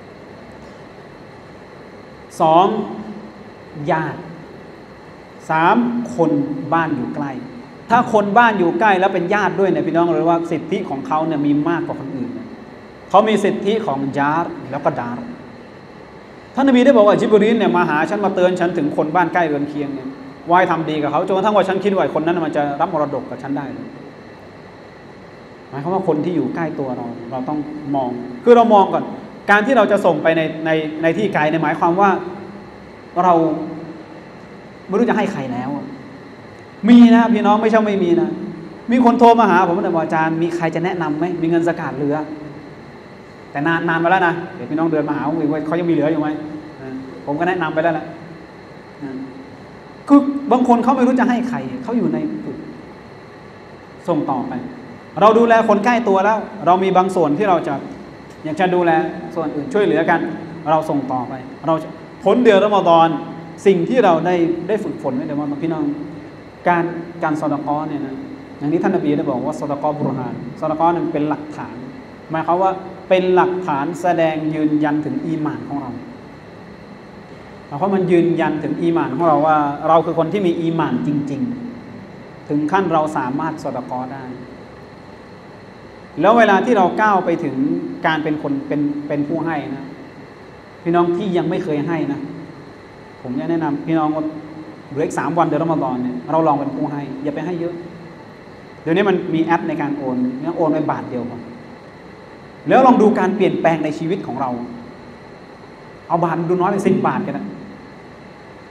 สองญาติสามคนบ้านอยู่ใกล้ถ้าคนบ้านอยู่ใกล้แล้วเป็นญาติด้วยเนี่ยพี่น้องเลยว่าสิทธิของเขาเนี่ยมีมากกว่าคนอื่นเขามีสิทธิของญาติแล้วก็ดาร์ท่านนบีได้บอกว่าจิบรีลเนี่ยมาหาฉันมาเตือนฉันถึงคนบ้านใกล้เรือนเคียงเนี่ยว่าให้ทำดีกับเขาจนกระทั่งว่าฉันคิดว่าคนนั้นมันจะรับมรดกกับฉันได้หมายความว่าคนที่อยู่ใกล้ตัวเราเราต้องมองคือเรามองก่อนการที่เราจะส่งไปในในในที่ไกลในหมายความว่าเราไม่รู้จะให้ใครแล้วมีนะพี่น้องไม่ใช่ไม่มีนะมีคนโทรมาหาผมแต่บอกอาจารย์มีใครจะแนะนำไหมมีเงินสกาดเหลือแต่นานนานมาแล้วนะเดี๋ยวพี่น้องเดินมาหาผมว่าเขายังมีเหลืออยู่ไหมผมก็แนะนำไปแล้วแหละคือบางคนเขาไม่รู้จะให้ใครเขาอยู่ในจุดส่งต่อไปเราดูแลคนใกล้ตัวแล้วเรามีบางส่วนที่เราจะอยากจะดูแลส่วนอื่นช่วยเหลือกันเราส่งต่อไปเราพ้นเดือนรอมฎอนสิ่งที่เราได้ได้ฝึกฝนไว้เดี๋ยวมาพี่น้องการการซอดาเกาะเนี่ยนะอย่างนี้ท่านนบีได้บอกว่าซอดาเกาะบุรฮานซอดาเกาะนั้นเป็นหลักฐานหมายความว่าเป็นหลักฐานแสดงยืนยันถึงอีหม่านของเราเพราะมันยืนยันถึงอีหม่านของเราว่าเราคือคนที่มีอีหม่านจริงๆถึงขั้นเราสามารถซอดาเกาะได้แล้วเวลาที่เราก้าวไปถึงการเป็นคนเป็นเป็นผู้ให้นะพี่น้องที่ยังไม่เคยให้นะผมจะแนะนำพี่น้องว่าเหลืออีกสามวันเดือนรอมฎอนเนี่ยเราลองเป็นผู้ให้อย่าไปให้เยอะเดี๋ยวนี้มันมีแอปในการโอนเนี่ยโอนไปบาทเดียวก่อนแล้วลองดูการเปลี่ยนแปลงในชีวิตของเราเอาบาทดูน้อยเป็นสิบบาทกันนะ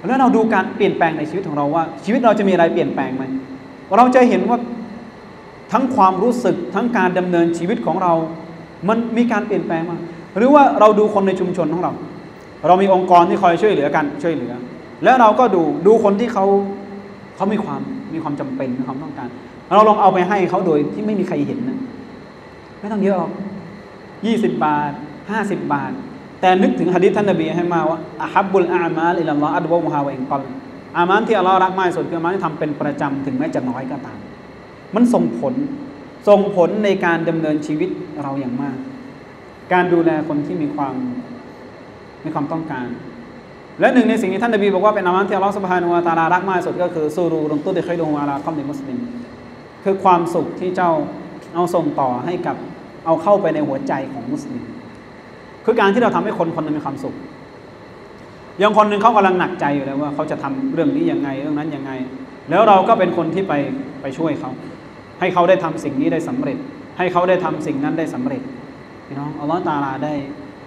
แล้วเราดูการเปลี่ยนแปลงในชีวิตของเราว่าชีวิตเราจะมีอะไรเปลี่ยนแปลงไหมเราจะเห็นว่าทั้งความรู้สึกทั้งการดำเนินชีวิตของเรามันมีการเปลี่ยนแปลงมาหรือว่าเราดูคนในชุมชนของเราเรามีองค์กรที่คอยช่วยเหลือกันช่วยเหลือแล้วเราก็ดูดูคนที่เขาเขามีความมีความจำเป็นมีความต้องการเราลองเอาไปให้เขาโดยที่ไม่มีใครเห็นนะไม่ต้องเยอะหรอกยี่สิบบาทห้าสิบบาทแต่นึกถึงหะดีษท่านนบีให้มาว่าอะฮับบุลอามาลอิลลัลลอฮอัดวะมุฮา วะอินกัลอามัลที่อัลเลาะห์รักมากที่สุดคืออามัลที่ทำเป็นประจำถึงแม้จะน้อยก็ตามมันส่งผลส่งผลในการดำเนินชีวิตเราอย่างมากการดูแลคนที่มีความมีความต้องการและหนึ่งในสิ่งที่ท่านนบีบอกว่าเป็นอามัลที่อัลเลาะห์ซุบฮานะฮูวะตะอาลารักมากที่สุดก็คือซูรูรุนตุดิคิลุฮูอะลาคอมริมุสลิมคือความสุขที่เจ้าเอาส่งต่อให้กับเอาเข้าไปในหัวใจของมุสลิมคือการที่เราทำให้คนคนนึงมีความสุขอย่างคนหนึ่งเขากำลังหนักใจอยู่แล้วว่าเขาจะทำเรื่องนี้ยังไงเรื่องนั้นยังไงแล้วเราก็เป็นคนที่ไปไปช่วยเขาให้เขาได้ทำสิ่งนี้ได้สำเร็จให้เขาได้ทำสิ่งนั้นได้สำเร็จพี่น้องอัลลอฮฺตะอาลาได้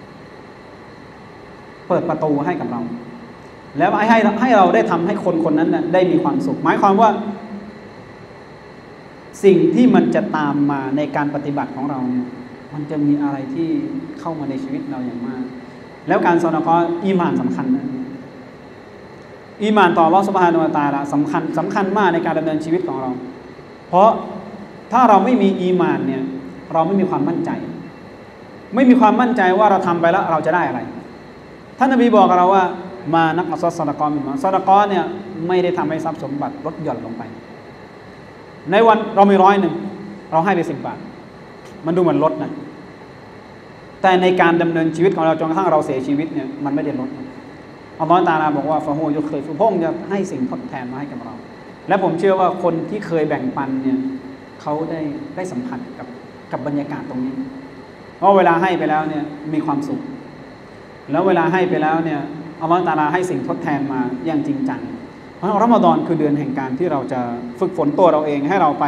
เปิดประตูให้กับเราแล้วให้ให้ให้เราได้ทำให้คนคนนั้นน่ะได้มีความสุขหมายความว่าสิ่งที่มันจะตามมาในการปฏิบัติของเราเนี่ยมันจะมีอะไรที่เข้ามาในชีวิตเราอย่างมากแล้วการซอดาเกาะห์อีหม่านสำคัญนะอีหม่านต่ออัลเลาะห์ซุบฮานะฮูวะตะอาลาสำคัญสำคัญมากในการดำเนินชีวิตของเราเพราะถ้าเราไม่มีอีหม่านเนี่ยเราไม่มีความมั่นใจไม่มีความมั่นใจว่าเราทำไปแล้วเราจะได้อะไรท่านนบีบอกกับเราว่ามานักอัศซอดาเกาะห์มินมาซอดาเกาะห์เนี่ยไม่ได้ทำให้ทรัพย์สมบัติลดหย่อนลงไปในวันเรามีร้อยหนึ่งเราให้ไปสิบบาทมันดูเหมือนลดนะแต่ในการดำเนินชีวิตของเราจนกระทั่งเราเสียชีวิตเนี่ยมันไม่ได้ลดอัลลอฮฺตะอาลาบอกว่าฟะฮูยุเคยพระองค์จะให้สิ่งทดแทนมาให้กับเราและผมเชื่อว่าคนที่เคยแบ่งปันเนี่ยเขาได้ได้สัมผัสกับกับบรรยากาศตรงนี้เพราะเวลาให้ไปแล้วเนี่ยมีความสุขแล้วเวลาให้ไปแล้วเนี่ยอัลลอฮฺตะอาลาให้สิ่งทดแทนมาอย่างจริงจังเพราะรอมฎอนคือเดือนแห่งการที่เราจะฝึกฝนตัวเราเองให้เราไป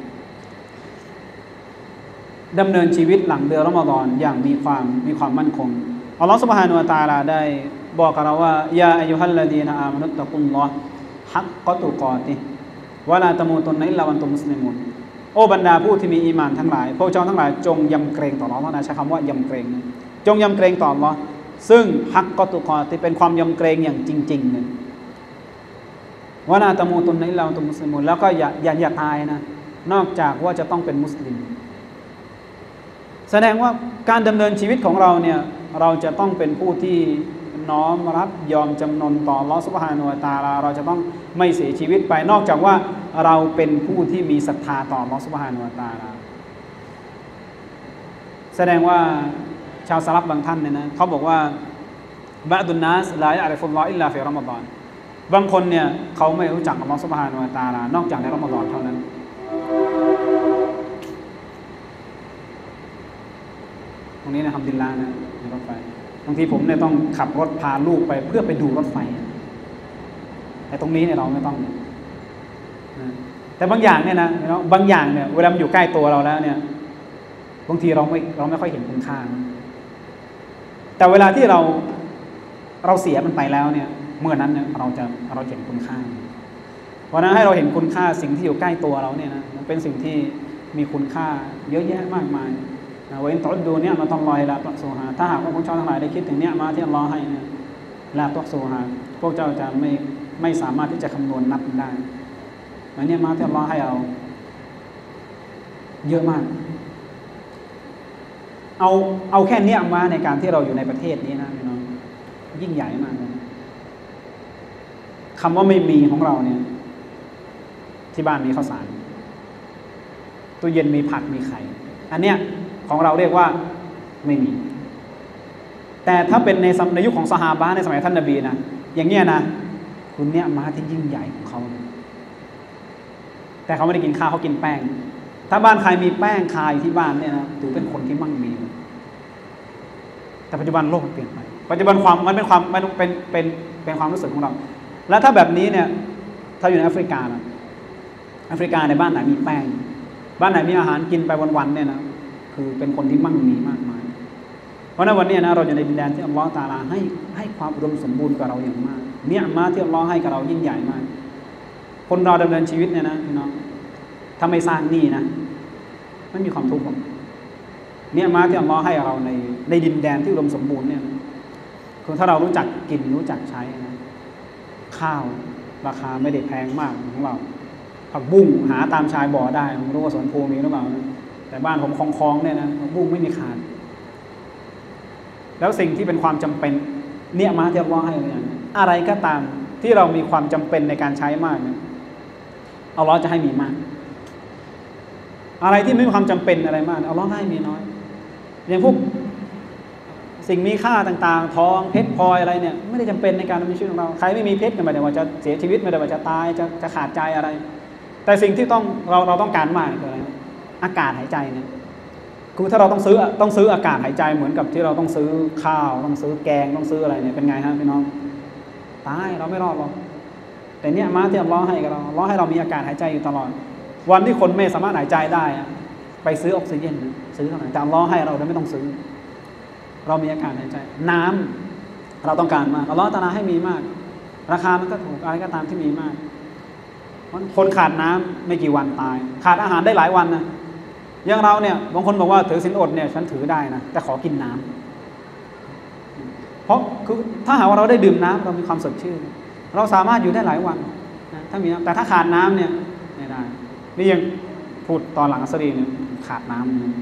ดำเนินชีวิตหลังเดือนรอมฎอนอย่างมีความมีความมั่นคงอัลลอฮฺซุบฮานะฮูวะตะอาลาได้บอกกับเราว่ายาอัยยูฮัลลดีนะอามานุตตะกุลลอฮ์ฮักกะตุกอติวะลาตะมูตุนนะอิลลาวันตุมมุสลิมูนโอ้บรรดาผู้ที่มีอีหม่านทั้งหลายพวกเจ้าทั้งหลายจงยำเกรงต่ออัลเลาะห์นะใช้คำว่ายำเกรงจงยำเกรงต่ออัลเลาะห์ซึ่งฮักกะตุกอติเป็นความยำเกรงอย่างจริงๆเลยวะลาตะมูตุนนะอิลลาวันตุมมุสลิมูนแล้วก็อย่าอย่าอย่าตายนะนอกจากว่าจะต้องเป็นมุสลิมแสดงว่าการดำเนินชีวิตของเราเนี่ยเราจะต้องเป็นผู้ที่น้อมรับยอมจำนนต่ออัลเลาะห์ซุบฮานะฮูวะตะอาลาเราจะต้องไม่เสียชีวิตไปนอกจากว่าเราเป็นผู้ที่มีศรัทธาต่ออัลเลาะห์ซุบฮานะฮูวะตะอาลาแสดงว่าชาวสลับบางท่านเนี่ยนะเขาบอกว่าบะดุนนัสลายะริฟุลลอฮ์อิลลาฟิรอมฎอนบางคนเนี่ยเขาไม่รู้จักอัลเลาะห์ซุบฮานะฮูวะตะอาลานอกจากในรอมฎอนเท่านั้นตรงนี้นะฮัมดุลิลลาห์นะในรถไฟบางทีผมเนี่ยต้องขับรถพาลูกไปเพื่อไปดูรถไฟแต่ตรงนี้เนี่ยเราไม่ต้องนะแต่บางอย่างเนี่ยนะเนาะบางอย่างเนี่ยเวลามันอยู่ใกล้ตัวเราแล้วเนี่ยบางทีเราไม่เราไม่ค่อยเห็นคุณค่าแต่เวลาที่เราเราเสียมันไปแล้วเนี่ยเมื่อนั้นเนี่ยเราจะเราเห็นคุณค่าเพราะนั้นให้เราเห็นคุณค่าสิ่งที่อยู่ใกล้ตัวเราเนี่ยนะมันเป็นสิ่งที่มีคุณค่าเยอะแยะมากมายเว้นตอดดูเนี่ยมาต้องลอยละตัวโซฮาถ้าหากว่าพวกเจ้าทั้งหลายได้คิดถึงเนี่ยมาที่อัลลอฮ์ให้เนี่ยละตัวโซฮาพวกเจ้าจะไม่ไม่สามารถที่จะคำนวณนับได้เหมือนเนี่ยมาที่อัลลอฮ์ให้เราเยอะมากเอาเอาแค่เนี้ยมาในการที่เราอยู่ในประเทศนี้นะพี่น้องยิ่งใหญ่มากคำว่าไม่มีของเราเนี่ยที่บ้านมีข้าวสารตู้เย็นมีผักมีไข่อันเนี้ยของเราเรียกว่าไม่มีแต่ถ้าเป็นในในยุคของซอฮาบะห์ในสมัยท่านนบีนะอย่างเงี้ยนะคุณเนี่ยมาที่ยิ่งใหญ่ของเขาแต่เขาไม่ได้กินข้าวเขากินแป้งถ้าบ้านใครมีแป้งคาอยู่ที่บ้านเนี่ยนะถือเป็นคนที่มั่งมีแต่ปัจจุบันโลกมันเปลี่ยนไปปัจจุบันความมันเป็นความมันเป็นเป็นเป็นความรู้สึกของเราแล้วถ้าแบบนี้เนี่ยถ้าอยู่ในแอฟริกานะแอฟริกาในบ้านไหนมีแป้งบ้านไหนมีอาหารกินไปวันๆเนี่ยนะคือเป็นคนที่มั่งมีมากมายเพราะในวันนี้นะเราอยู่ในดินแดนที่อัลลอฮฺตะอาลาให้ให้ความอุดมสมบูรณ์กับเราอย่างมากเนี่ยมาที่อัลลอฮ์ให้กับเรายิ่งใหญ่มากคนเราดำเนินชีวิตเนี่ยนะพี่น้องถ้าไม่สร้างหนี้นะไม่มีความทุกข์หรอกเนี่ยมาที่อัลลอฮ์ให้เราในในดินแดนที่อุดมสมบูรณ์เนี่ยคือถ้าเรารู้จักกินรู้จักใช้นะข้าวราคาไม่ได้แพงมากของเราผักบุ้งหาตามชายบ่อได้ไม่รู้ว่าสวนภูมีหรือเปล่านะแต่บ้านผมคลองๆเนี่ยนะผักบุ้งไม่มีขาดแล้วสิ่งที่เป็นความจำเป็นเนี่ยมาที่อัลลอฮ์ให้อย่างนี้อะไรก็ตามที่เรามีความจำเป็นในการใช้มากเนี่ยอัลลอฮ์จะให้มีมากอะไรที่ไม่มีความจำเป็นอะไรมากอัลลอฮ์ให้มีน้อยอย่างพวกสิ่งมีค่าต่างๆทองเพชรพลอยอะไรเนี่ยไม่ได้จำเป็นในการดำเนินชีวิตของเราใครไม่มีเพชรก็ไม่ได้ว่าจะเสียชีวิตไม่ได้ว่าจะตายจะจะขาดใจอะไรแต่สิ่งที่ต้องเราเราต้องการมากคืออะไรอากาศหายใจเนี่ยคือถ้าเราต้องซื้อต้องซื้ออากาศหายใจเหมือนกับที่เราต้องซื้อข้าวต้องซื้อแกงต้องซื้ออะไรเนี่ยเป็นไงฮะพี่น้องตายเราไม่รอดหรอกแต่เนี่ยมาที่อัลลอฮ์ให้กับเราอัลลอฮ์ให้เรามีอากาศหายใจอยู่ตลอดวันที่คนไม่สามารถหายใจได้ไปซื้อออกซิเจนซื้อเท่าไหร่แต่อัลลอฮ์ให้เราไม่ต้องซื้อเรามีอากาศหายใจน้ำเราต้องการมากอัลลอฮ์ตะอาลาให้มีมากราคามันก็ถูกอะไรก็ตามที่มีมากคนขาดน้ำไม่กี่วันตายขาดอาหารได้หลายวันนะอย่างเราเนี่ยบางคนบอกว่าถือศีลอดเนี่ยฉันถือได้นะแต่ขอกินน้ำเพราะคือถ้าหากว่าเราได้ดื่มน้ำเรามีความสดชื่นเราสามารถอยู่ได้หลายวันนะถ้ามีแต่ถ้าขาดน้ำเนี่ยไม่ได้นี่ยังพูดตอนหลังอัสรีเนี่ยขาดน้ำนะ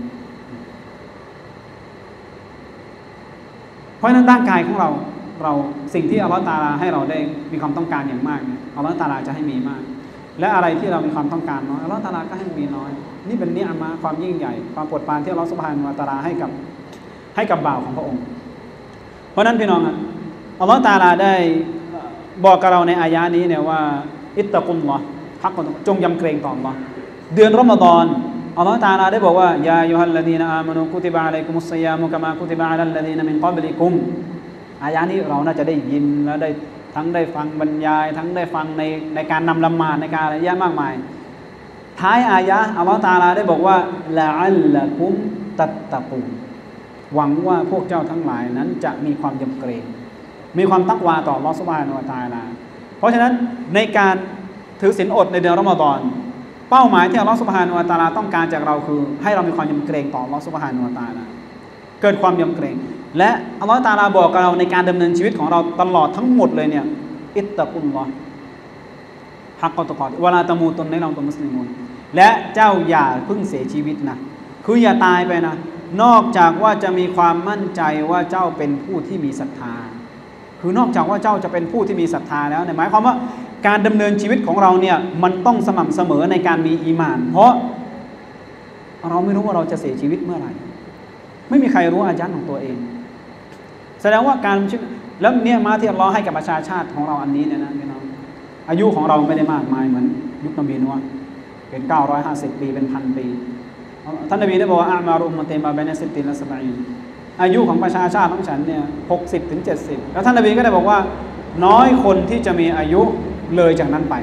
เพราะฉะนั้นร่างกายของเราเราสิ่งที่อัลลอฮฺตะอาลาให้เราได้มีความต้องการอย่างมากเนี่ยอัลลอฮฺตะอาลาจะให้มีมากและอะไรที่เรามีความต้องการน้อยอัลลอฮฺตะอาลาก็ให้มีน้อยนี่เป็นนิอะมะห์ความยิ่งใหญ่ความโปรดปรานที่อัลลอฮฺซุบฮานะฮูวะตะอาลาให้กับให้กับบ่าวของพระองค์เพราะนั้นพี่น้องอัลลอฮฺตะอาลาได้บอกกับเราในอายะนี้เนี่ยว่าอิตตะกุลลอฮ์ฮักจงยำเกรงต่ออัลลอฮ์เดือนรอมฎอนอัลลอฮฺตะอาลาได้บอกว่ายาอัยยูฮัลลซีนะอามานูกุติบะอะลัยกุมุสซิยามุกะมากุติบะอะลัลลซีนะมินกับลิกุมอายะนี้เราน่าจะได้ยินและได้ทั้งได้ฟังบรรยายทั้งได้ฟังในในการนำละหมาดในการอะไรเยอะมากมายท้ายอายะอัลลอฮฺตะอาลาได้บอกว่าละอัลละกุมตัตตะกูหวังว่าพวกเจ้าทั้งหลายนั้นจะมีความยำเกรงมีความตักวาต่ออัลลอฮฺซุบฮานะฮูวะตะอาลาเพราะฉะนั้นในการถือศีลอดในเดือนรอมฎอนเป้าหมายที่อัลลอฮฺซุบฮานะฮูวะตะอาลาต้องการจากเราคือให้เรามีความยำเกรงต่ออัลลอฮฺซุบฮานะฮูวะตะอาลาเกิดความยำเกรงและอัลลอฮฺตะอาลาบอกกับเราในการดำเนินชีวิตของเราตลอดทั้งหมดเลยเนี่ยอิตตะกุลลอฮ์ฮักกอตุกอติวะลาตะมูตุนในเราตุมุสลิมูนและเจ้าอย่าเพิ่งเสียชีวิตนะคืออย่าตายไปนะนอกจากว่าจะมีความมั่นใจว่าเจ้าเป็นผู้ที่มีศรัทธาคือนอกจากว่าเจ้าจะเป็นผู้ที่มีศรัทธาแล้วเนี่ยหมายความว่าการดำเนินชีวิตของเราเนี่ยมันต้องสม่ำเสมอในการมีอีหม่านเพราะเราไม่รู้ว่าเราจะเสียชีวิตเมื่อไหร่ไม่มีใครรู้อาญันของตัวเองแสดงว่าการแล้วเนี่ยมาที่อัลลอฮ์ให้กับประชาชาติของเราอันนี้เนี่ยนะพี่น้องอายุของเราไม่ได้มากมายเหมือนยุคนบีนัวเป็นเก้าร้อยห้าสิบปีเป็นพันปีท่านนบีได้บอกว่าอามารุมมะเตมาเบนะสิบตินและสบายอายุของประชาชาติของฉันเนี่ยหกสิบถึงเจ็ดสิบแล้วท่านนบีก็ได้บอกว่าน้อยคนที่จะมีอายุเลยจากนั้นไป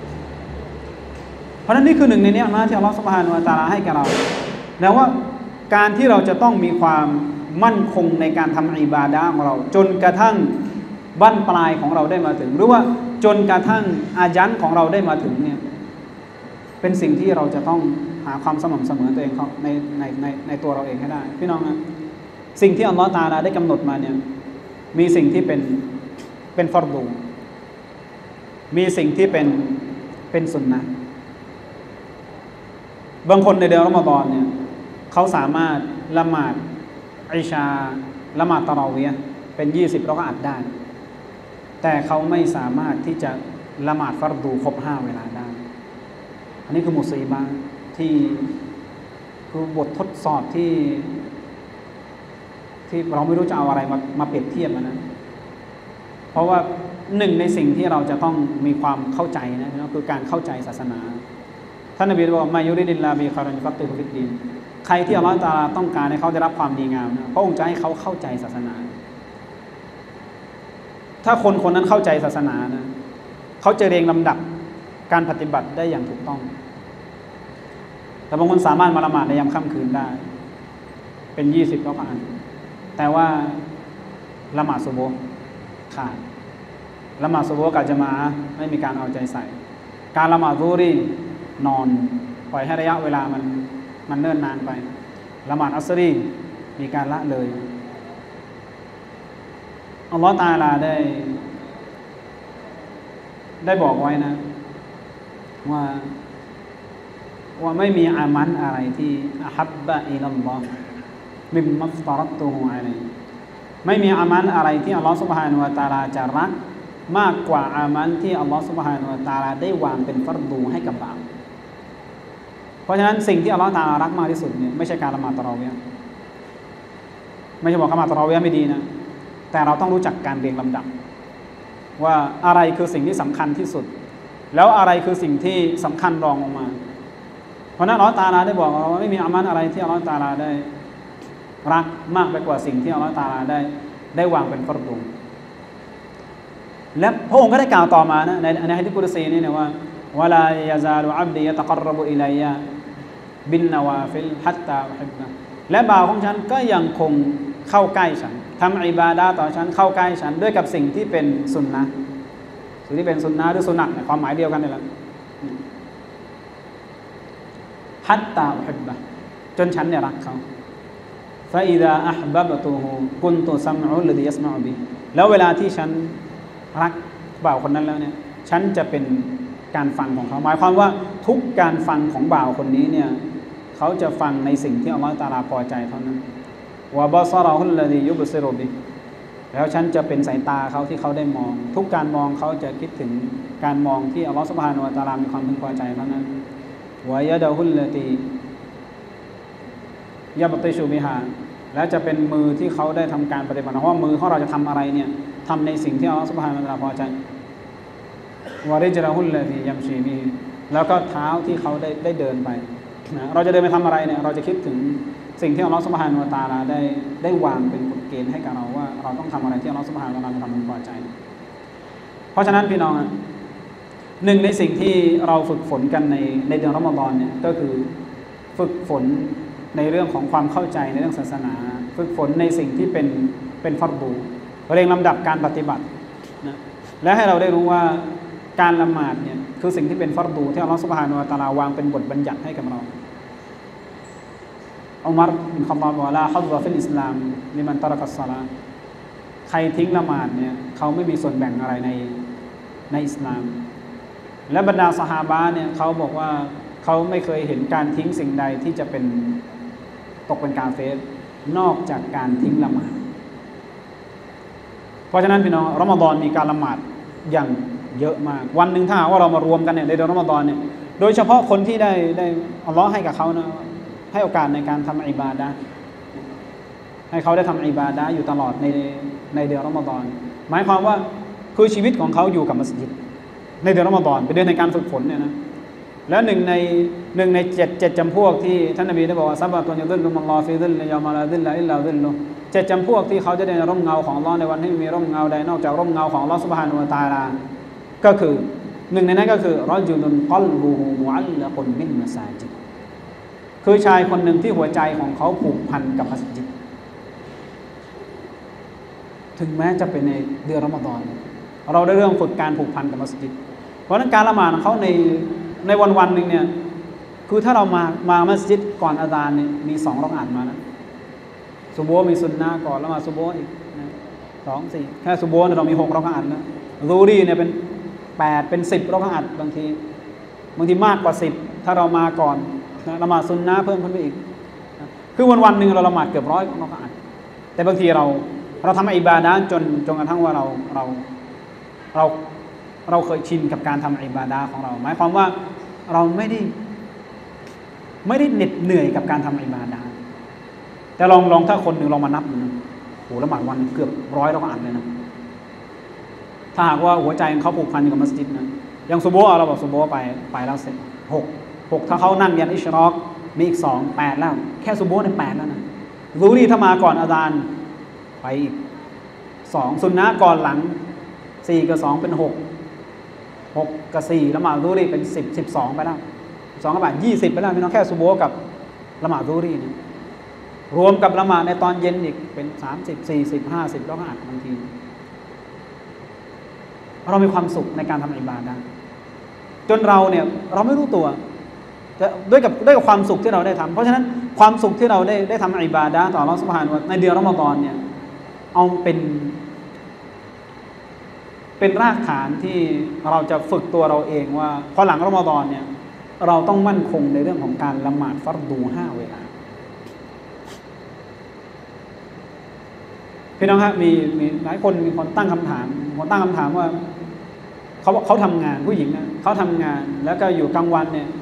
เพราะนั้นนี่คือหนึ่งในนี้มาที่อัลลอฮ์ซุบฮานะฮูวะตะอาลาให้กับเราแล้วว่าการที่เราจะต้องมีความมั่นคงในการทำอิบาดะห์ของเราจนกระทั่งบั้นปลายของเราได้มาถึงหรือว่าจนกระทั่งอาญันของเราได้มาถึงเนี่ยเป็นสิ่งที่เราจะต้องหาความสม่ำเสมอตัวเองในในในในตัวเราเองให้ได้พี่น้องนะสิ่งที่อัลลอฮฺตะอาลาได้กำหนดมาเนี่ยมีสิ่งที่เป็นเป็นฟัรดูมีสิ่งที่เป็นเป็นสุนนะห์บางคนในเดือนรอมฎอนเนี่ยเขาสามารถละหมาดอิชาละหมาดตะเราะวีห์เป็นยี่สิบเราก็อัดได้แต่เขาไม่สามารถที่จะละหมาดฟัรดูครบห้าเวลาได้อันนี้คือมุซีบะห์ที่คือบททดสอบที่ที่เราไม่รู้จะเอาอะไรมามาเปรียบเทียบนะเพราะว่าหนึ่งในสิ่งที่เราจะต้องมีความเข้าใจนะก็คือการเข้าใจศาสนาท่านนบีบอกมายุริดิลลาบิคารันฟัตติฮุฟิดดีนใครที่อัลเลาะห์ตะอาลาต้องการให้เขาได้รับความดีงามนะพระองค์จะให้เขาเข้าใจศาสนาถ้าคนคนนั้นเข้าใจศาสนานะเขาจะเรียงลำดับการปฏิบัติได้อย่างถูกต้องแต่บางคนสามารถมาละหมาดในยามค่ำคืนได้เป็นยี่สิบเราก็อ่านแต่ว่าละหมาดซุบฮ์ขาดละหมาดซุบฮ์กับญะมาอะห์ไม่มีการเอาใจใส่การละหมาดซุฮรีนอนปล่อยให้ระยะเวลามันมันเนิ่นนานไปละหมาดอัสรีมีการละเลยอัลลอฮฺตะอาลาได้ได้บอกไว้นะว่าว่าไม่มีอามันอะไรที่อะฮับบะอิลัลลอฮ์มิมมัฟตะรัตุฮุอะลัยฮิไม่มีอามันอะไรที่อัลลอฮฺซุบฮานะฮูวะตะอาลาจะรักมากกว่าอามันที่อัลลอฮฺซุบฮานะฮูวะตะอาลาได้วางเป็นฟัรดูให้กับบ่าวเพราะฉะนั้นสิ่งที่อัลลอฮฺตะอาลารักมากที่สุดเนี่ยไม่ใช่การละหมาดตะเราะวีฮ์ไม่ใช่บอกละหมาดตะเราะวีฮ์ไม่ดีนะแต่เราต้องรู้จักการเรียงลำดับว่าอะไรคือสิ่งที่สำคัญที่สุดแล้วอะไรคือสิ่งที่สำคัญรองลงมาเพราะนั้นอัลลอฮฺตะอาลาได้บอกว่าไม่มีอามันอะไรที่อัลลอฮฺตะอาลาได้รักมากไปกว่าสิ่งที่อัลลอฮฺตะอาลาได้ได้วางเป็นฟัรดูและพระองค์ก็ได้กล่าวต่อมานะในในหะดีษกุรซีนี่นะว่าวะลายะซาลุอับดียะตะกัรรบุอิลัยยะบินนาวาฟิลฮัตตาอุฮิบบะและบ่าวของฉันก็ยังคงเข้าใกล้ฉันทำอิบาดะห์ต่อฉันเข้าใกล้ฉันด้วยกับสิ่งที่เป็นสุนนะห์สิ่งที่เป็นสุนนะห์หรือสุนัตเนี่ยความหมายเดียวกันนี่แหละฮัตตาอุฮิบบะจนฉันเนี่ยรักเขาฟะอิซาอะห์บับตุฮูกุนตุซัมอุลลซียัสมะอุบิแล้วเวลาที่ฉันรักบ่าวคนนั้นแล้วเนี่ยฉันจะเป็นการฟังของเขาหมายความว่าทุกการฟังของบ่าวคนนี้เนี่ยเขาจะฟังในสิ่งที่อัลเลาะห์ตะอาลาพอใจเท่านั้นวะบะซะรอฮุลลซียุบซิรุบิแล้วฉันจะเป็นสายตาเขาที่เขาได้มองทุกการมองเขาจะคิดถึงการมองที่อัลเลาะห์ซุบฮานะฮูวะตะอาลามีความพึงพอใจเท่านั้นวะยะดะฮุลลตียับติชุบิฮาและจะเป็นมือที่เขาได้ทำการปฏิบัติเพราะว่ามือของเราจะทำอะไรเนี่ยทำในสิ่งที่อัลเลาะห์ซุบฮานะฮูวะตะอาลาพอใจวะริจละฮุลลตียัมชีบิแล้วก็เท้าที่เขาได้ได้เดินไปนะเราจะเดินไปทำอะไรเนี่ยเราจะคิดถึงสิ่งที่อัลเลาะห์ซุบฮานะฮูวะตะอาลาได้ได้วางเป็นกฎเกณฑ์ให้กับเราว่าเราต้องทำอะไรที่อัลเลาะห์ซุบฮานะฮูวะตะอาลาทำมันพอใจเพราะฉะนั้นพี่น้องหนึ่งในสิ่งที่เราฝึกฝนกันในในเดือนรอมฎอนเนี่ยก็คือฝึกฝนในเรื่องของความเข้าใจในเรื่องศาสนาฝึกฝนในสิ่งที่เป็นเป็นฟัรดูเรียงลำดับการปฏิบัตินะและให้เราได้รู้ว่าการละหมาดเนี่ยคือสิ่งที่เป็นฟัรดูที่อัลเลาะห์ซุบฮานะฮูวะตะอาลาวางเป็นบทบัญญัติให้กับเราอุมัรบินค็อฏฏอบบอกว่าลาฮัซซะฟิลอิสลามลิมันตะเราะกัศศอลาใครทิ้งละหมาดเนี่ยเขาไม่มีส่วนแบ่งอะไรในในอิสลามและบรรดาซอฮาบะห์เนี่ยเขาบอกว่าเขาไม่เคยเห็นการทิ้งสิ่งใดที่จะเป็นตกเป็นกาเฟรนอกจากการทิ้งละหมาดเพราะฉะนั้นพี่น้องรอมฎอนมีการละหมาดอย่างเยอะมากวันหนึ่งถ้าว่าเรามารวมกันเนี่ยในเดือนรอมฎอนเนี่ยโดยเฉพาะคนที่ได้ได้อัลเลาะห์ให้กับเขานะให้โอกาสในการทำอิบาดะห์ให้เขาได้ทำอิบาดะห์อยู่ตลอดในในเดือนรอมฎอนหมายความว่าคือชีวิตของเขาอยู่กับมัสยิดในเดือนรอมฎอนเป็นเดือนในการฝึกฝนเนี่ยนะแล้วหนึ่งในหนึ่งในเจ็ดเจ็ดจำพวกที่ท่านนบีได้บอกว่าซับะตุนยะซุลลุมัลลอฮฟิซิลลิยอมะลาซิลละอิลลาซิลลุเจ็ดจำพวกที่เขาจะได้ร่มเงาของอัลเลาะห์ในวันที่มีร่มเงาใดนอกจากร่มเงาของอัลเลาะห์ซุบฮานะฮูวะตะอาลาก็คือหนึ่งในนั้นก็คือรอจุลุนกัลบุฮูมุอัลละกุนบิลมัสาจิดคือชายคนหนึ่งที่หัวใจของเขาผูกพันกับมัสยิดถึงแม้จะเป็นในเดือนรอมฎอนเราได้เรื่องฝึกการผูกพันกับมัสยิดเพราะฉะนั้นการละหมาดของเขาในในวันวันหนึ่งเนี่ยคือถ้าเรามามามัสยิดก่อนอาซานเนี่ยมีสองเราะกาตมานะซุบฮ์มีซุนนะห์ก่อนแล้วมาซุบฮ์อีกนะสองสี่แค่ซุบฮ์เนี่ยเรามีหกเราะกาตแล้วซูรีเนี่ยเป็นแปดเป็นสิบเราะกาตบางทีบางทีมากกว่าสิบถ้าเรามาก่อนนะละหมาดซุนนะห์เพิ่มขึ้นไปอีกนะคือวันวันหนึ่งเราละหมาดเกือบร้อยเราะกาตแต่บางทีเราเราทำอิบาดะห์จนจนกระทั่งว่าเราเราเราเราเคยชินกับการทำอิบาดะห์ของเราหมายความว่าเราไม่ได้ไม่ได้เหน็ดเหนื่อยกับการทำอิบาดะห์แต่ลองลองถ้าคนหนึ่งลองมานับดูนะโหละหมาดวันเกือบร้อยเราก็อ่านเลยนะถ้าหากว่าหัวใจของเขาผูกพันกับมัสยิดนะอย่างซุบฮ์เราบอกซุบฮ์ไปไปแล้วเสร็จหกหกถ้าเขานั่งยันอิชรอกมีอีกสองแปดแล้วแค่ซุบฮ์เนี่ยแปดแล้วนะซูรีถ้ามาก่อนอาซานไปอีกสองซุนนะห์ก่อนหลังสี่กับสองเป็นหกหกกับสี่ละหมาดซูรีเป็นสิบสิบสองไปแล้วสองกับแปดยี่สิบไปแล้วพี่น้องแค่ซุบฮ์กับละหมาดซูรีเนี่ยรวมกับละหมาดในตอนเย็นอีกเป็นสามสิบสี่สิบห้าสิบแล้วก็อาจบางทีเรามีความสุขในการทำอิบาดะห์จนเราเนี่ยเราไม่รู้ตัวจะด้วยกับด้วยกับความสุขที่เราได้ทำเพราะฉะนั้นความสุขที่เราได้ได้ทำอิบาดะห์ต่ออัลเลาะห์ซุบฮานะฮูวะตะอาลาในเดือนรอมฎอนเนี่ยเอาเป็นเป็นรากฐานที่เราจะฝึกตัวเราเองว่าพอหลังรอมฎอนเนี่ยเราต้องมั่นคงในเรื่องของการละหมาดฟัรดูห้าเวลาพี่น้องฮะมีมีหลายคนมีคนตั้งคำถามคนตั้งคำถามว่าเขาเขาทำงานผู้หญิงนะเขาทำงานแล้วก็อยู่กลางวันเนี่ย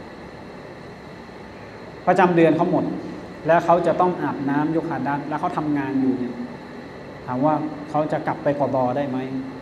ประจำเดือนเขาหมดแล้วเขาจะต้องอาบน้ำยกขาดัดแล้วเขาทำงานอยู่เนี่ยถามว่าเขาจะกลับไปกอฎอได้ไหม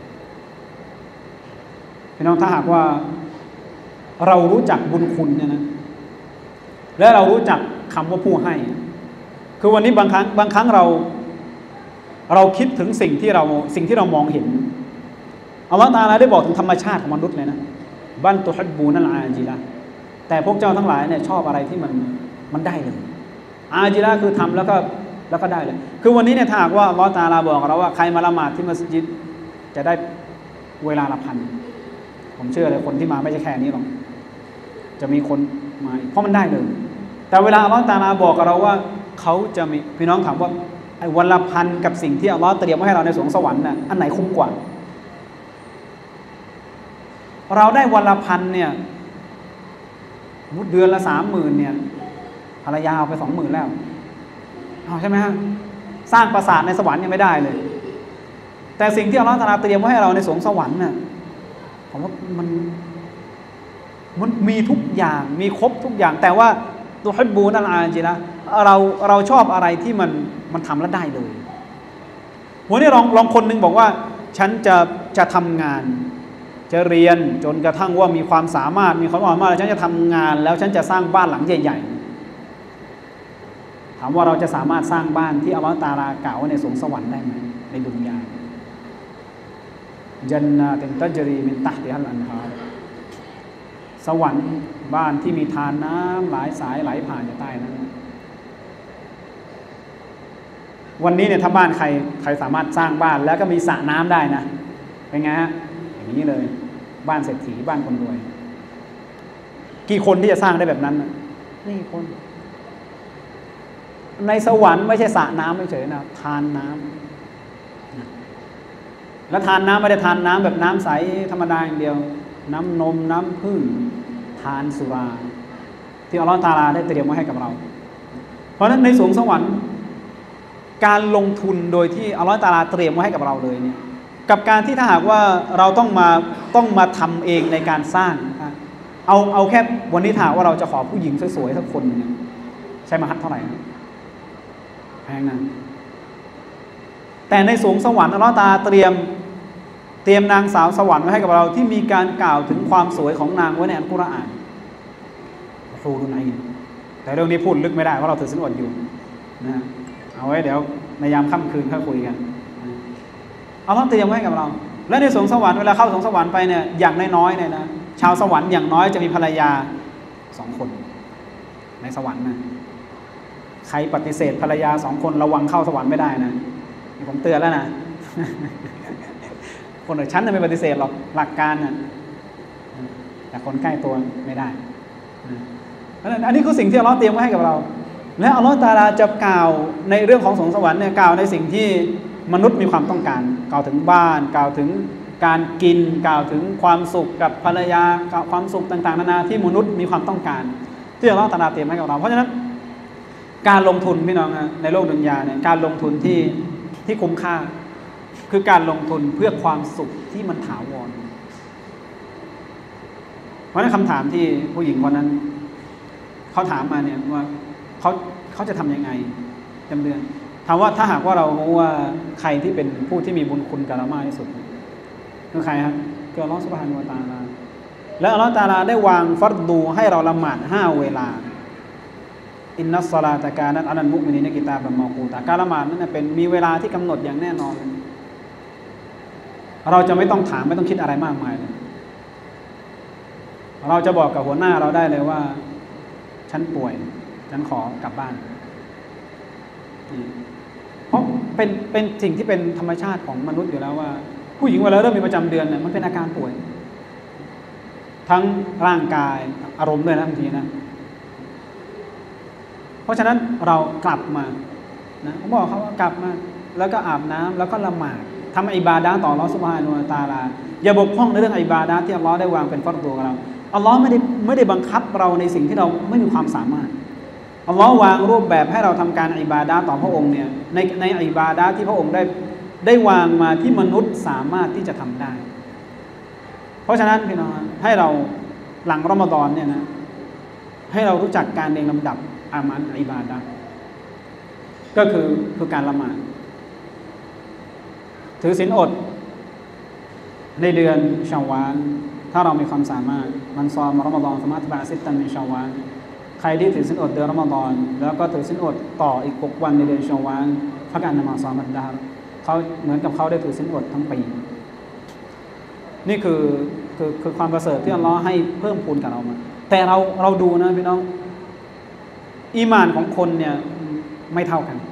พี่น้องถ้าหากว่าเรารู้จักบุญคุณเนี่ยนะและเรารู้จักคำว่าผู้ให้คือวันนี้บางครั้งบางครั้งเราเราคิดถึงสิ่งที่เราสิ่งที่เรามองเห็นอัลลอฮฺตะอาลาได้บอกถึงธรรมชาติของมนุษย์เลยนะบันตุฮิบบูนัลอาจิละแต่พวกเจ้าทั้งหลายเนี่ยชอบอะไรที่มันมันได้เลยอาจิละคือทำแล้วก็แล้วก็ได้เลยคือวันนี้เนี่ยถ้าหากว่าอัลลอฮฺตะอาลาบอกเราว่าใครมาละหมาดที่มัสยิดจะได้เวลาละพันผมเชื่อเลยคนที่มาไม่ใช่แค่นี้หรอกจะมีคนมาเพราะมันได้เลยแต่เวลาอัลลอฮฺตะอาลาบอกกับเราว่าเขาจะมีพี่น้องถามว่าไอ้วันละพันกับสิ่งที่อัลลอฮฺเตรียมไว้ให้เราในสวงสวรรค์น่ะอันไหนคุ้มกว่าเราได้วันละพันเนี่ยมุดเดือนละสามหมื่นเนี่ยภรรยาเอาไปสองหมื่นแล้วเอาใช่ไหมฮะสร้างปราสาทในสวรรค์ยังไม่ได้เลยแต่สิ่งที่อัลลอฮฺตะอาลาเตรียมไว้ให้เราในสวงสวรรค์น่ะผมว่ามันมันมีทุกอย่างมีครบทุกอย่างแต่ว่าตุฮิบบูนัลอาจิละเราเราชอบอะไรที่มันมันทำแล้วได้เลยวันนี้ลองลองคนนึงบอกว่าฉันจะจะทำงานจะเรียนจนกระทั่งว่ามีความสามารถมีความสามารถแล้วฉันจะทำงานแล้วฉันจะสร้างบ้านหลังใหญ่ๆถามว่าเราจะสามารถสร้างบ้านที่อัลเลาะห์ตะอาลากล่าวไว้ในสวงสวรรค์ได้ไหมในดุนยาญันนาตินตัจรีมินตัฮติฮัลอันฮาร์สวรรค์บ้านที่มีทานน้ำหลายสายไหลผ่านอยู่ใต้นั้นวันนี้เนี่ยถ้าบ้านใครใครสามารถสร้างบ้านแล้วก็มีสระน้ำได้นะเป็นไงฮะอย่างนี้เลยบ้านเศรษฐีบ้านคนรวยกี่คนที่จะสร้างได้แบบนั้นนี่คนในสวรรค์ไม่ใช่สระน้ำไม่เฉยนะทานน้ำแล้วทานน้ำไม่ได้ทานน้ำแบบน้ำใสธรรมดาอย่างเดียวน้ำนมน้ำผึ้งทานสุราที่อัลเลาะห์ตะอาลาได้เตรียมไว้ให้กับเราเพราะฉะนั้นในสวงสวรรค์การลงทุนโดยที่อัลเลาะห์ตะอาลาเตรียมไว้ให้กับเราเลยเนี่ยกับการที่ถ้าหากว่าเราต้องมาต้องมาทำเองในการสร้างเอาเอาแค่วันนี้ถ้าว่าเราจะขอผู้หญิงสวยๆสักคนนึงใช้มหัศเท่าไหร่แพงนะแต่ในสวงสวรรค์อัลเลาะห์ตะอาลาเตรียมเตรียมนางสาวสวรรค์ไว้ให้กับเราที่มีการกล่าวถึงความสวยของนางไว้ในอัลกุรอานโอ้ดูไหนแต่เรื่องนี้พูดลึกไม่ได้เพราะเราถือศีลอดอยู่นะเอาไว้เดี๋ยวในยามค่ำคืนค่อยคุยกันอัลเลาะห์เตรียมไว้ให้กับเราและในสวงสวรรค์เวลาเข้าสวงสวรรค์ไปเนี่ยอย่างน้อยๆเนี่ยนะชาวสวรรค์อย่างน้อยจะมีภรรยาสองคนในสวรรค์นะใครปฏิเสธภรรยาสองคนระวังเข้าสวรรค์ไม่ได้นะนี่ผมเตือนแล้วนะคนอื่นฉันจะไม่ปฏิเสธหรอกหลักการน่ะแต่คนใกล้ตัวไม่ได้อันนี้คือสิ่งที่อัลเลาะห์เตรียมไว้ให้กับเราและอัลเลาะห์ตะอาลาจะกล่าวในเรื่องของสวงสวรรค์เนี่ยกล่าวในสิ่งที่มนุษย์มีความต้องการกล่าวถึงบ้านกล่าวถึงการกินกล่าวถึงความสุขกับภรรยาความสุขต่างๆนานาที่มนุษย์มีความต้องการที่อัลเลาะห์ตะอาลาเตรียมให้กับเราเพราะฉะนั้นการลงทุนพี่น้องในโลกดุนยาเนี่ยการลงทุนที่ที่คุ้มค่าคือการลงทุนเพื่อความสุขที่มันถาวรเพราะนั้นคำถามที่ผู้หญิงคนนั้นเขาถามมาเนี่ยว่าเขาเขาจะทำยังไงจำเดือนถามว่าถ้าหากว่าเรารู้ว่าใครที่เป็นผู้ที่มีบุญคุณกับเรามากที่สุดคือใครครับคืออัลเลาะห์ซุบฮานะฮูวะตะอาลาและอัลเลาะห์ตะอาลาได้วางฟัรดูให้เราละหมาดห้าเวลาอินนัสศอลาตะกานัตอะลัลมุอ์มินีนกิตาบัมเมากูตะการละหมาดนั้นเป็นมีเวลาที่กำหนดอย่างแน่นอนเราจะไม่ต้องถามไม่ต้องคิดอะไรมากมายเลยเราจะบอกกับหัวหน้าเราได้เลยว่าฉันป่วยฉันขอกลับบ้านเพราะเป็นเป็นสิ่งที่เป็นธรรมชาติของมนุษย์อยู่แล้วว่าผู้หญิงเวลาเริ่มมีประจำเดือนเนี่ยมันเป็นอาการป่วยทั้งร่างกายอารมณ์ด้วยนะบางทีนะเพราะฉะนั้นเรากลับมานะผมบอกเขาว่ากลับมาแล้วก็อาบน้ำแล้วก็ละหมาดทำอิบาดะห์ต่ออัลเลาะห์ซุบฮานะฮูวะตะอาลาอย่าบกพร่องในเรื่องอิบาดะห์ที่อัลเลาะห์ได้วางเป็นฟัรฎูกับเราอัลเลาะห์ไม่ได้ไม่ได้บังคับเราในสิ่งที่เราไม่มีความสามารถอัลเลาะห์วางรูปแบบให้เราทำการอิบาดะห์ต่อพระองค์เนี่ยในในอิบาดะห์ที่พระองค์ได้ได้วางมาที่มนุษย์สามารถที่จะทำได้เพราะฉะนั้นพี่น้องให้เราหลังรอมฎอนเนี่ยนะให้เรารู้จักการเรียงลำดับอามัลอิบาดะห์ก็คือคือการละหมาดถือศีลอดในเดือนชาวาลถ้าเรามีความสามารถมันซอมรอมฎอนสมัตบะซิตตันในชาวาลใครที่ถือศีลอดเดือนรอมฎอนแล้วก็ถือศีลอดต่ออีกหกวันในเดือนชาวาลพระการนมาซอมัดดาเขาเหมือนกับเขาได้ถือศีลอดทั้งปีนี่คือคือคือความประเสริฐที่อัลเลาะห์ให้เพิ่มพูนกับเรามาแต่เราเราดูนะพี่น้องอีหม่านของคนเนี่ยไม่เท่ากัน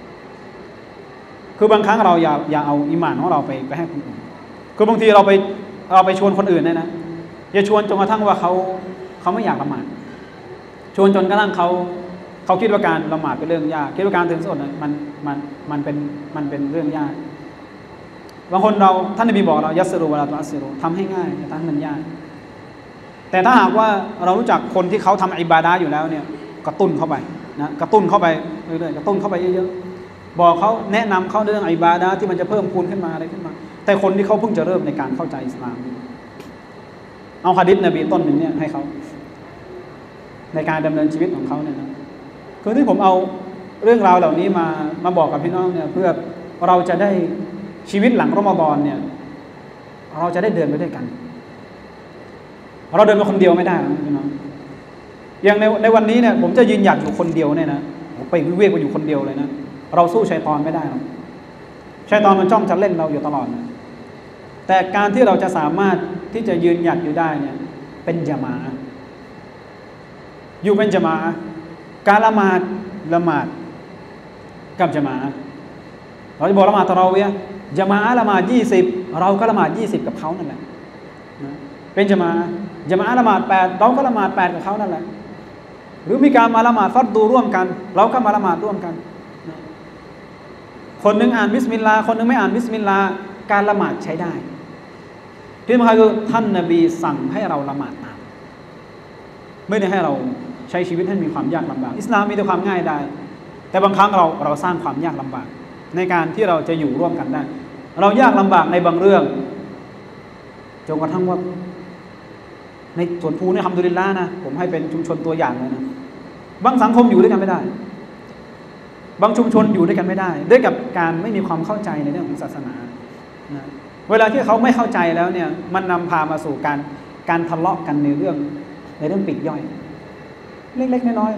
คือบางครั้งเราอย่าอย่าเอาอีหม่านของเราไปไปให้คนอื่นคือบางทีเราไปเราไปชวนคนอื่นเนี่ยนะอย่าชวนจนกระทั่งว่าเขาเขาไม่อยากละหมาดชวนจนกระทั่งเขาเขาคิดว่าการละหมาดเป็นเรื่องยากคิดว่าการถือศีลอดมันมันมันเป็นมันเป็นเรื่องยากบางคนเราท่านนบีบอกเรายัสรุวะลาตุอัสซิรุทำให้ง่ายอย่าทำให้มันยากแต่ถ้าหากว่าเรารู้จักคนที่เขาทำอิบาดะห์อยู่แล้วเนี่ยกระตุ้นเข้าไปนะกระตุ้นเข้าไปเรื่อยๆกระตุ้นเข้าไปเยอะๆบอกเขาแนะนำเขาเรื่องอิบาดะห์ที่มันจะเพิ่มพูนขึ้นมาอะไรขึ้นมาแต่คนที่เขาเพิ่งจะเริ่มในการเข้าใจอิสลามเอาหะดีษนบีต้นหนึ่งเนี่ยให้เขาในการดำเนินชีวิตของเขาเนี่ยนะคือที่ผมเอาเรื่องราวเหล่านี้มามาบอกกับพี่น้องเนี่ยเพื่อเราจะได้ชีวิตหลังรอมฎอนเนี่ยเราจะได้เดินไปด้วยกันเราเดินไปคนเดียวไม่ได้นะพี่น้องอย่างในในวันนี้เนี่ยผมจะยืนหยัดอยู่คนเดียวเนี่ยนะไปวิเวกไปอยู่คนเดียวเลยนะเราสู้ชัยฏอนไม่ได้หรอกชัยฏอนมันจ้องจะเล่นเราอยู่ตลอดนะแต่การที่เราจะสามารถที่จะยืนหยัดอยู่ได้เนี่ยเป็นญะมาอะห์อยู่เป็นญะมาอะห์การละหมาดละหมาดกับญะมาอะห์เราจะบอกละหมาดตะเราะวีห์ญะมาอะห์ละหมาดยี่สิบเราก็ละหมาดยี่สิบกับเขานั่นแหละนะเป็นญะมาอะห์ญะมาอะห์ละหมาดแปดเราก็ละหมาดแปดกับเขานั่นแหละหรือมีการมาละหมาดฟัรดูร่วมกันเราก็มาละหมาดร่วมกันนะคนนึงอ่านบิสมิลลาห์คนนึงไม่อ่านบิสมิลลาห์การละหมาดใช้ได้ที่สำคัญคือท่านนบีสั่งให้เราละหมาดตามไม่ได้ให้เราใช้ชีวิตให้มีความยากลำบากอิสลามมีแต่ความง่ายได้แต่บางครั้งเราเราสร้างความยากลำบากในการที่เราจะอยู่ร่วมกันได้เรายากลำบากในบางเรื่องจนกระทั่งว่าในสวนภูเนี่ยอัลฮัมดุลิลละห์นะผมให้เป็นชุมชนตัวอย่างเลยนะบางสังคมอยู่ด้วยกันไม่ได้บางชุมชนอยู่ด้วยกันไม่ได้ด้วยกับการไม่มีความเข้าใจในเรื่องของศาสนานะเวลาที่เขาไม่เข้าใจแล้วเนี่ยมันนำพามาสู่การการทะเลาะกันในเรื่องในเรื่องปลีกย่อยเล็กๆน้อย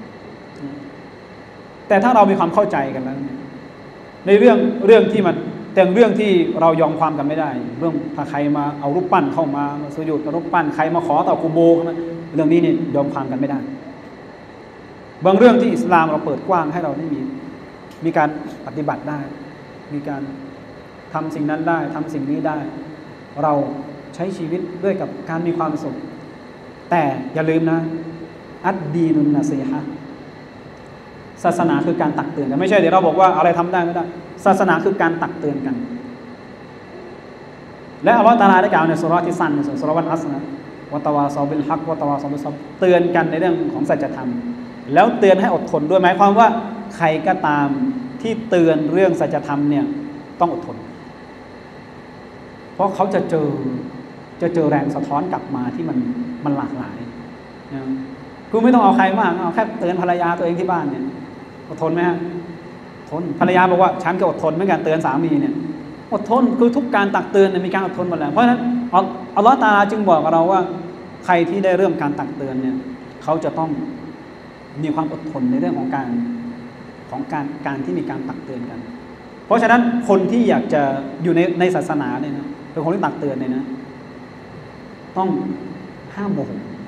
ๆแต่ถ้าเรามีความเข้าใจกันแล้วในเรื่องเรื่องที่มันแต่เรื่องที่เรายอมความกันไม่ได้เรื่องถ้าใครมาเอารูปปั้นเข้ามาสุญูดกับรูปปั้นใครมาขอต่อกุโบร์เรื่องนี้เนี่ยยอมความกันไม่ได้บางเรื่องที่อิสลามเราเปิดกว้างให้เราได้มีมีการปฏิบัติได้มีการทำสิ่งนั้นได้ทำสิ่งนี้ได้เราใช้ชีวิตด้วยกับการมีความสุขแต่อย่าลืมนะอัดดีนุนนาซีฮะศาสนาคือการตักเตือนกันไม่ใช่เดี๋ยวเราบอกว่าอะไรทำได้ไม่ได้ศาสนาคือการตักเตือนกันและอัลเลาะห์ตะอาลาได้กล่าวในซูเราะห์ที่สั้นในซูเราะห์วัลอัศรนะวะตะวาซอบิลฮักวะตะวาซอบิศซับรเตือนกันในเรื่องของสัจธรรมแล้วเตือนให้อดทนด้วยหมายความว่าใครก็ตามที่เตือนเรื่องสัจธรรมเนี่ยต้องอดทนเพราะเขาจะเจอจะเจอแรงสะท้อนกลับมาที่มันมันหลากหลายนะคือไม่ต้องเอาใครมากเอาแค่เตือนภรรยาตัวเองที่บ้านเนี่ยอดทนไหมฮะทนภรรยาบอกว่าฉันก็อดทนเหมือนกันเตือนสามีเนี่ยอดทนคือทุกการตักเตือนมีการอดทนหมดแล้วเพราะฉะนั้นอัลเลาะห์ตะอาลาจึงบอกกับเราว่าใครที่ได้เริ่มการตักเตือนเนี่ยเขาจะต้องมีความอดทนในเรื่องของการของการการที่มีการตักเตือนกันเพราะฉะนั้นคนที่อยากจะอยู่ในในศาสนาเนี่ยนะเป็นคนที่ตักเตือนเนี่ยนะต้องห้ามโมโห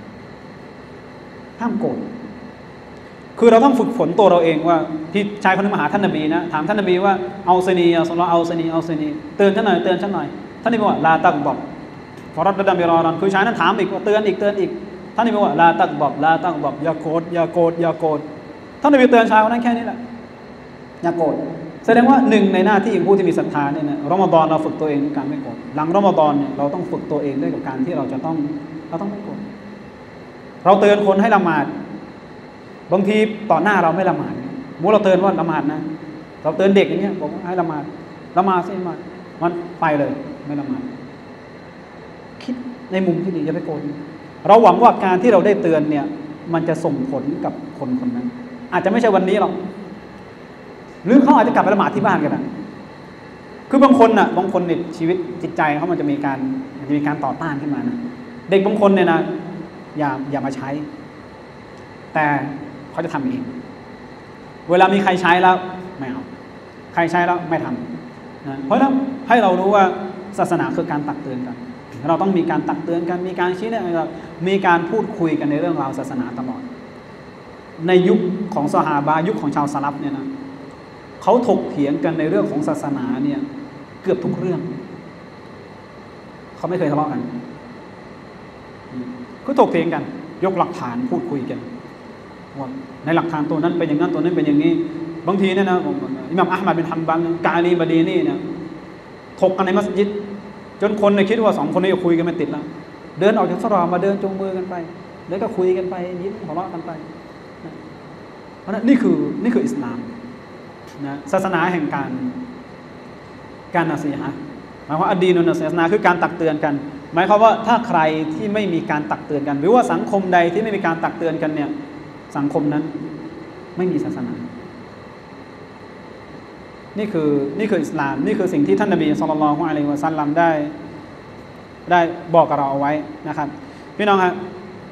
ห้ามโกรธคือเราต้องฝึกฝนตัวเราเองว่าที่ชายคนนึงมาหาท่านนบีนะถามท่านนบีว่าเอาซนีเอาสลาเอาซนีเอาซนีเตือนฉันหน่อยเตือนฉันหน่อยท่านนบีบอกว่าลาตักบอกฟารัดดะมิรอรันคือชายนั้นถามอีกเตือนอีกเตือนอีกท่านนบีบอกว่าลาตักบอกลาตักบอกอย่าโกรธอย่าโกรธอย่าโกรธท่านนบีเตือนชายคนนั้นแค่นี้แหละอย่าโกรธแสดงว่าหนึ่งในหน้าที่ของผู้ที่มีศรัทธาเนี่ยนะรอมฎอนเราฝึกตัวเองด้วยการไม่โกรธหลังรอมฎอนเนี่ยเราต้องฝึกตัวเองด้วยกับการที่เราจะต้องเราต้องไม่โกรธเราเตือนคนให้ละหมาดบางทีต่อหน้าเราไม่ละหมาดมูเราเตือนว่าละหมาดนะเราเตือนเด็กอย่างเงี้ยบอกให้ละหมาดละหมาดสิละหมาดมันไปเลยไม่ละหมาดคิดในมุมที่ดีอย่าไปโกรธเราหวังว่าการที่เราได้เตือนเนี่ยมันจะส่งผลกับคนคนนั้นอาจจะไม่ใช่วันนี้หรอกหรือเขาอาจจะกลับไปละหมาดที่บ้านกันนะคือบางคนน่ะบางคนในชีวิตจิตใจเขามันจะมีการมันจะมีการต่อต้านขึ้นมานะเด็กบางคนเนี่ยนะอย่าอย่ามาใช้แต่เขาจะทำเองเวลามีใครใช้แล้วไม่เอาใครใช้แล้วไม่ทำนะเพราะฉะนั้นให้เรารู้ว่าศาสนาคือการตักเตือนกันเราต้องมีการตักเตือนกันมีการชี้แนะมีการพูดคุยกันในเรื่องราวศาสนาตลอดในยุคของซอฮาบะห์ยุคของชาวสลัฟเนี่ยนะเขาถกเถียงกันในเรื่องของศาสนาเนี่ยเกือบทุกเรื่องเขาไม่เคยทะเลาะกันก็ถกเถียงกันยกหลักฐานพูดคุยกันว่าในหลักฐานตัวนั้นเป็นอย่างนั้นตัวนั้นเป็นอย่างนี้บางทีเนี่ยนะอิหม่ามอะห์มัดบินฮัมบัลกะอาลีบะดีนีเนี่ยถกกันในมัสยิดจนคนเนี่ยคิดว่าสองคนนี้จะคุยกันไม่ติดแล้วเดินออกจากศาลามาเดินจูงมือกันไปแล้วก็คุยกันไปยิ้มหัวเราะกันไปเพราะนั้นนี่คือนี่คืออิสลามนะศาสนาแห่งการการนะซีฮะห์หมายความว่าอัดดีนุนศาสนาคือการตักเตือนกันหมายความว่าถ้าใครที่ไม่มีการตักเตือนกันหรือว่าสังคมใดที่ไม่มีการตักเตือนกันเนี่ยสังคมนั้นไม่มีศาสนานี่คือนี่คืออิสลามนี่คือสิ่งที่ท่านนบีศ็อลลัลลอฮุอะลัยฮิวะซัลลัมได้ได้บอกกับเราเอาไว้นะครับพี่น้องครับ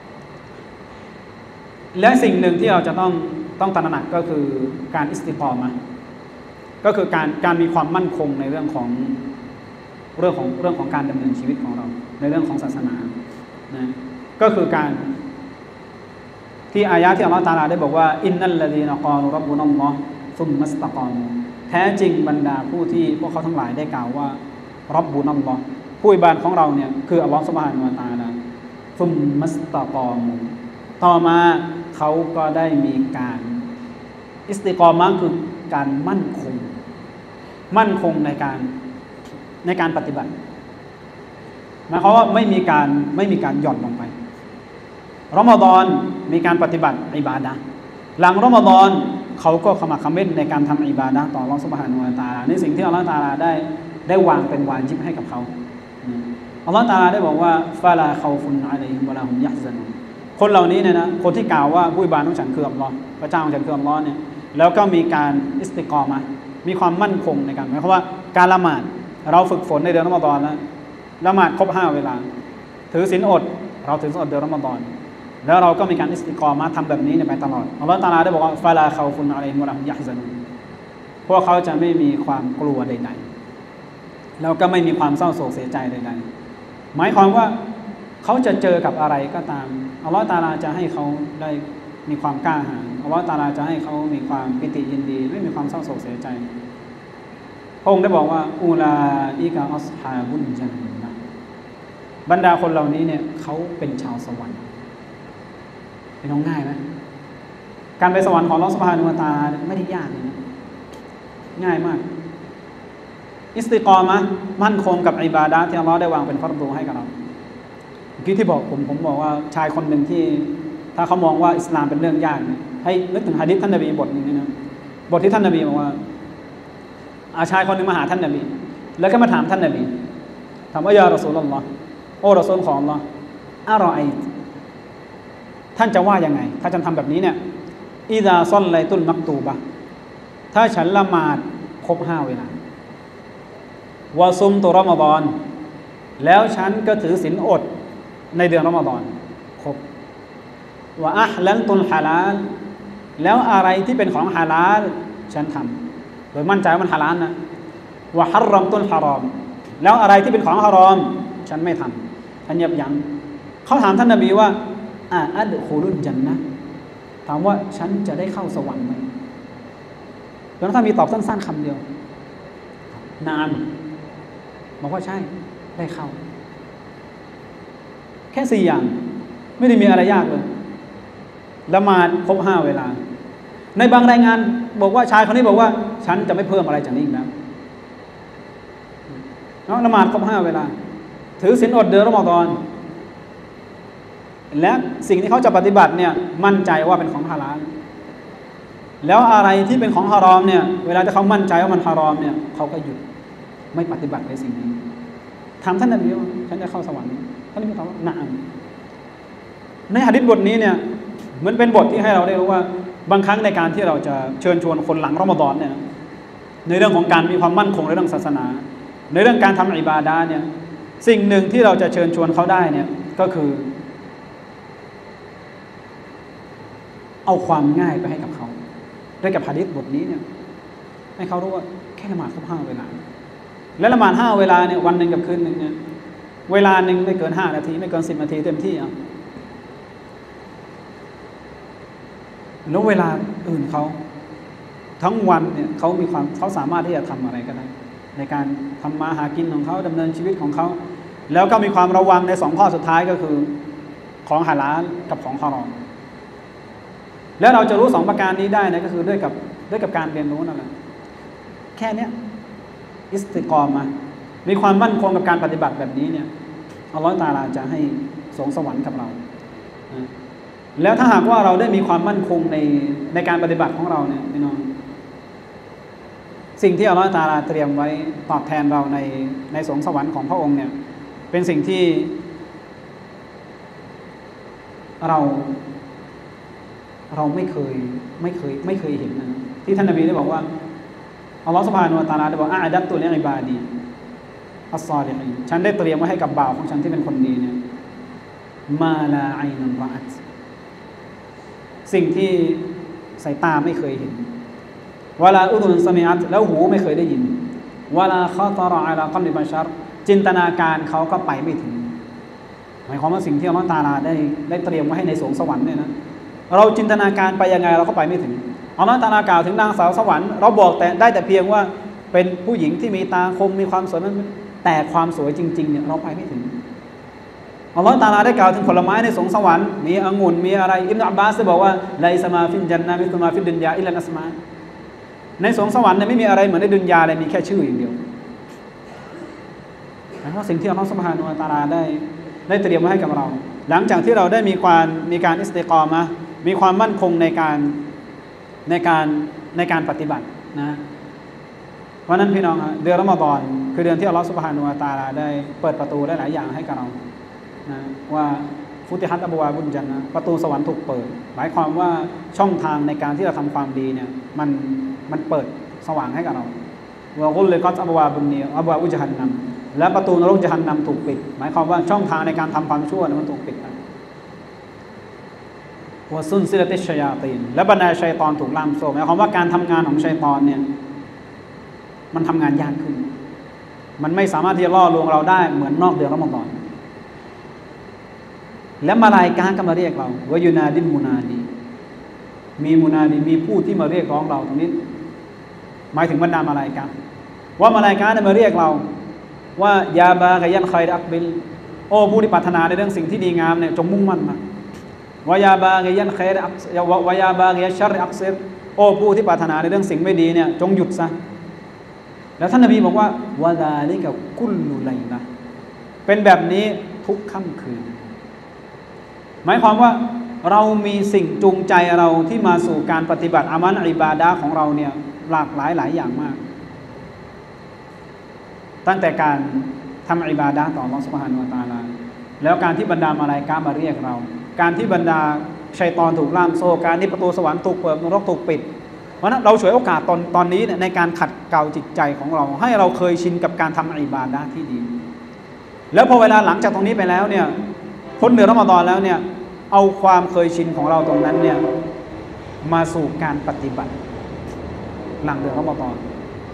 และสิ่งหนึ่งที่เราจะต้องต้องตระหนักก็คือการอิสติกอมะห์ก็คือการการมีความมั่นคงในเรื่องของเรื่องของเรื่องของการดำเนินชีวิตของเราในเรื่องของศาสนานะก็คือการที่อายะห์ที่อัลเลาะห์ตะอาลาได้บอกว่าอินนัลลซีนะกอลูร็อบบุนัลลอฮ์ซุมมัสตะกอมูแท้จริงบรรดาผู้ที่พวกเขาทั้งหลายได้กล่าวว่าร็อบบุนัลลอฮ์ผู้อิบาดะห์ของเราเนี่ยคืออัลเลาะห์ซุบฮานะฮูวะตะอาลาซุมมัสตะกอมูต่อมาเขาก็ได้มีการอิสติกอมะห์คือการมั่นคงมั่นคงในการในการปฏิบัติหมายความว่าไม่มีการไม่มีการหย่อนลงไปรอมฎอนมีการปฏิบัติอิบาดะห์หลังรอมฎอนเขาก็ขมักเขม้นในการทำอิบาดะห์ต่ออัลเลาะห์ซุบฮานะฮูวะตะอาลาในสิ่งที่อัลเลาะห์ตะอาลาได้ได้วางเป็นวาญิบให้กับเขาอัลเลาะห์ตะอาลาได้บอกว่าฟะลาคอฟุนอะลัยฮิมวะลาฮุมยะฮ์ซะนูนคนเหล่านี้เนี่ยนะคนที่กล่าวว่าผู้อิบาดะห์ของฉันคืออัลเลาะห์พระเจ้าของฉันคืออัลเลาะห์เนี่ยแล้วก็มีการอิสติกอมะห์มีความมั่นคงในการหมายความว่าการละหมาดเราฝึกฝนในเดือนรอมฎอนแล้วละหมาดครบห้าเวลาถือศีลอดเราถือศีลอดเดือนรอมฎอนแล้วเราก็มีการอิสติกอมะห์ทำแบบนี้ไปตลอดอัลเลาะห์ตะอาลาได้บอกว่าฟะลาคอฟุนอะลัยฮิมวะลาฮุมยะฮ์ซะนูนพวกเขาจะไม่มีความกลัวใดๆแล้วก็ไม่มีความเศร้าโศกเสียใจใดๆหมายความว่าเขาจะเจอกับอะไรก็ตามอัลเลาะห์ตะอาลาจะให้เขาได้มีความกล้าหาญอัลเลาะห์ตะอาลาจะให้เขามีความปิติยินดีไม่มีความเศร้าโศกเสียใจพระองค์ได้บอกว่าอูลาอิกะอัศฮาบุลญันนะห์บรรดาคนเหล่านี้เนี่ยเขาเป็นชาวสวรรค์เป็นน้องง่ายไหมการไปสวรรค์ของอัลเลาะห์ซุบฮานะฮูวะตะอาลาไม่ได้ยากเลยนะง่ายมากอิสติกอมะห์มั่นคงกับอิบาดะห์ที่อัลเลาะห์ได้วางเป็นฟัรฎูให้กับเราเมื่อกี้ที่บอกผมผมบอกว่าชายคนหนึ่งที่ถ้าเขามองว่าอิสลามเป็นเรื่องยากให้นึกถึงหะดีษท่านนบีบทนึงนะบทที่ท่านนบีบอกว่าอาชายคนหนึ่งมาหาท่านนบีแล้วก็มาถามท่านนบีถามว่ายารอซูลุลลอฮ์โอ้รอซูลของอัลเลาะห์อะรอไอท่านจะว่ายังไงถ้าฉันทำแบบนี้เนี่ยอิซาซอลไลตุลมักตูบะถ้าฉันละหมาดครบห้าเวลาวะซุมตุรอมฎอนแล้วฉันก็ถือศีลอดในเดือนรอมฎอนครบวะอะห์ลันตุลฮะลาลแล้วอะไรที่เป็นของฮาลาลฉันทำโดยมั่นใจว่ามันฮาลาลนะวะฮัรรัมตุลฮารอมแล้วอะไรที่เป็นของฮารอมฉันไม่ทำฉันยับยั้งเขาถามท่านนบีว่าอะอัดคุลุลญันนะห์ถามว่าฉันจะได้เข้าสวรรค์ไหมแล้วท่านมีตอบสั้นๆคำเดียวนามบอกว่าใช่ได้เข้าแค่สี่อย่างไม่ได้มีอะไรยากเลยละหมาดครบห้าเวลาในบางรายงานบอกว่าชายคนนี้บอกว่าฉันจะไม่เพิ่มอะไรจากนี้อีกแล้วเนาะละหมาดครบห้าเวลาถือศีลอดเดือนรอมฎอนและสิ่งที่เขาจะปฏิบัติเนี่ยมั่นใจว่าเป็นของฮาลาลแล้วอะไรที่เป็นของฮารอมเนี่ยเวลาที่เขามั่นใจว่ามันฮารอมเนี่ยเขาก็หยุดไม่ปฏิบัติในสิ่งนี้ถามท่านนบีว่าฉันจะเข้าสวรรค์ท่านนบีตอบว่านะอัมในหะดีษบทนี้เนี่ยเหมือนเป็นบทที่ให้เราได้รู้ว่าบางครั้งในการที่เราจะเชิญชวนคนหลังรอมฎอนเนี่ยในเรื่องของการมีความมั่นคงในเรื่องศาสนาในเรื่องการทำอิบาดะห์เนี่ยสิ่งหนึ่งที่เราจะเชิญชวนเขาได้เนี่ยก็คือเอาความง่ายไปให้กับเขาด้วยกับหะดีษบทนี้เนี่ยให้เขารู้ว่าแค่ละหมาดครบห้าเวลาและละหมาดห้าเวลาเนี่ยวันหนึ่งกับคืนหนึ่งเนี่ยเวลาหนึ่งไม่เกินห้านาทีไม่เกินสิบนาทีเต็มที่อ่ะแล้วเวลาอื่นเขาทั้งวันเนี่ยเขามีความเขาสามารถที่จะทำอะไรก็ได้ในการทำมาหากินของเขาดำเนินชีวิตของเขาแล้วก็มีความระวังในสองข้อสุดท้ายก็คือของฮาลาลกับของฮารอมแล้วเราจะรู้สองประการนี้ได้นะก็คือด้วยกับด้วยกับการเรียนรู้นั่นแหละแค่เนี้ยอิสติกอมะมีความมั่นคงกับการปฏิบัติแบบนี้เนี่ยอัลเลาะห์ตะอาลาจะให้สงสวรรค์กับเราแล้วถ้าหากว่าเราได้มีความมั่นคงในในการปฏิบัติของเราเนี่ยพี่น้องสิ่งที่อัลเลาะห์ตะอาลาเตรียมไว้ตอบแทนเราในในสวงสวรรค์ของพระองค์เนี่ยเป็นสิ่งที่เราเราไม่เคยไม่เคยไม่เคยเห็นนะที่ท่านนบีได้บอกว่าอัลเลาะห์ซุบฮานะฮูวะตะอาลาได้บอกอะอ์ดัตตุลิอิบาดีอัศศอลิฮีนฉันได้เตรียมไว้ให้กับบ่าวของฉันที่เป็นคนดีเนี่ยมาลาอัยนันรออัตสิ่งที่สายตาไม่เคยเห็นวะลาอุดุนซะมิอัตแล้วหูไม่เคยได้ยินวะลาคอตะรออะลากัลบิบัชรจินตนาการเขาก็ไปไม่ถึงหมายความว่าสิ่งที่อัลเลาะห์ตะอาลาได้ได้เตรียมไว้ให้ในสวงสวรรค์เนี่ยนะเราจินตนาการไปยังไงเราก็ไปไม่ถึงอัลเลาะห์ตะอาลากล่าวถึงนางสาวสวรรค์เราบอกแต่ได้แต่เพียงว่าเป็นผู้หญิงที่มีตาคมมีความสวยแต่ความสวยจริงๆเนี่ยเราไปไม่ถึงอัลเลาะห์ตะอาลาได้กล่าวถึงผลไม้ในสวงสวรรค์มีองุ่นมีอะไรอิบนุอับบาสได้บอกว่าไลซะมาฟิลญันนะฮ์มิสลุมาฟิดดุนยาอิลลันัสมาในสวงสวรรค์เนี่ยไม่มีอะไรเหมือนในดุนยาเลยมีแค่ชื่ออย่างเดียวเพราะสิ่งที่อัลเลาะห์ซุบฮานะฮูวะตะอาลาได้ได้เตรียมไว้ให้กับเราหลังจากที่เราได้มีความมีการอิสติกอมะห์มีความมั่นคงในการในการในการปฏิบัตินะเพราะนั้นพี่น้องเดือนรอมฎอนคือเดือนที่อัลเลาะห์ซุบฮานะฮูวะตะอาลาได้เปิดประตูได้หลายอย่างให้กับเรานะว่าฟุติฮัตอับวาบุลญันนะห์ประตูสวรรค์ถูกเปิดหมายความว่าช่องทางในการที่เราทำความดีเนี่ยมันมันเปิดสว่างให้กับเราวะกุลลิกัตอับวาบุนนีอับวาอุจฮันนัมและประตูนรกญะฮันนัมถูกปิดหมายความว่าช่องทางในการทำความชั่วมันถูกปิดวะซุนซิลติชชัยาตีนและบรรดาชัยฏอนถูกล่ามโซ่หมายความว่าการทำงานของชัยฏอนเนี่ยมันทำงานยากขึ้นมันไม่สามารถที่จะล่อลวงเราได้เหมือนนอกเดือนรอมฎอนและมาลาอิกะฮ์ก็มาเรียกเราวะยูนาดินมุนาดีมีมุนาดีมีผู้ที่มาเรียกร้องเราตรงนี้หมายถึงบรรดามาลาอิกะฮ์ว่ามาลาอิกะฮ์มาเรียกเราว่ายาบากะยันคอยอักบิลโอ้ผู้ที่ปรารถนาในเรื่องสิ่งที่ดีงามเนี่ยจงมุ่งมั่นมาวายาบาเกยันเขรอักวายาบาเกยันชัรอักเซรโอ้ผู้ที่ปรารถนาในเรื่องสิ่งไม่ดีเนี่ยจงหยุดซะแล้วท่านนบีบอกว่าวะซาลิกะกุลลุไลละเป็นแบบนี้ทุกค่ำคืนหมายความว่าเรามีสิ่งจูงใจเราที่มาสู่การปฏิบัติอามันอิบาดะห์ของเราเนี่ยหลากหลายหลายอย่างมากตั้งแต่การทำอิบาดะห์ต่ออัลเลาะห์ซุบฮานะฮูวะตะอาลาแล้วการที่บรรดามาลาอิกะฮ์มาเรียกเราการที่บรรดาชัยฏอนถูกล่ามโซ่การที่ประตูสวรรค์ถูกเปิดนรกถูกปิดเพราะนั้นเราฉวยโอกาสตอนตอนนี้ในการขัดเกลาจิตใจของเราให้เราเคยชินกับการทำอิบาดะห์ที่ดีแล้วพอเวลาหลังจากตรงนี้ไปแล้วเนี่ยพ้นเดือนรอมฎอนแล้วเนี่ยเอาความเคยชินของเราตรงนั้นเนี่ยมาสู่การปฏิบัติหลังเดือนรอมฎอน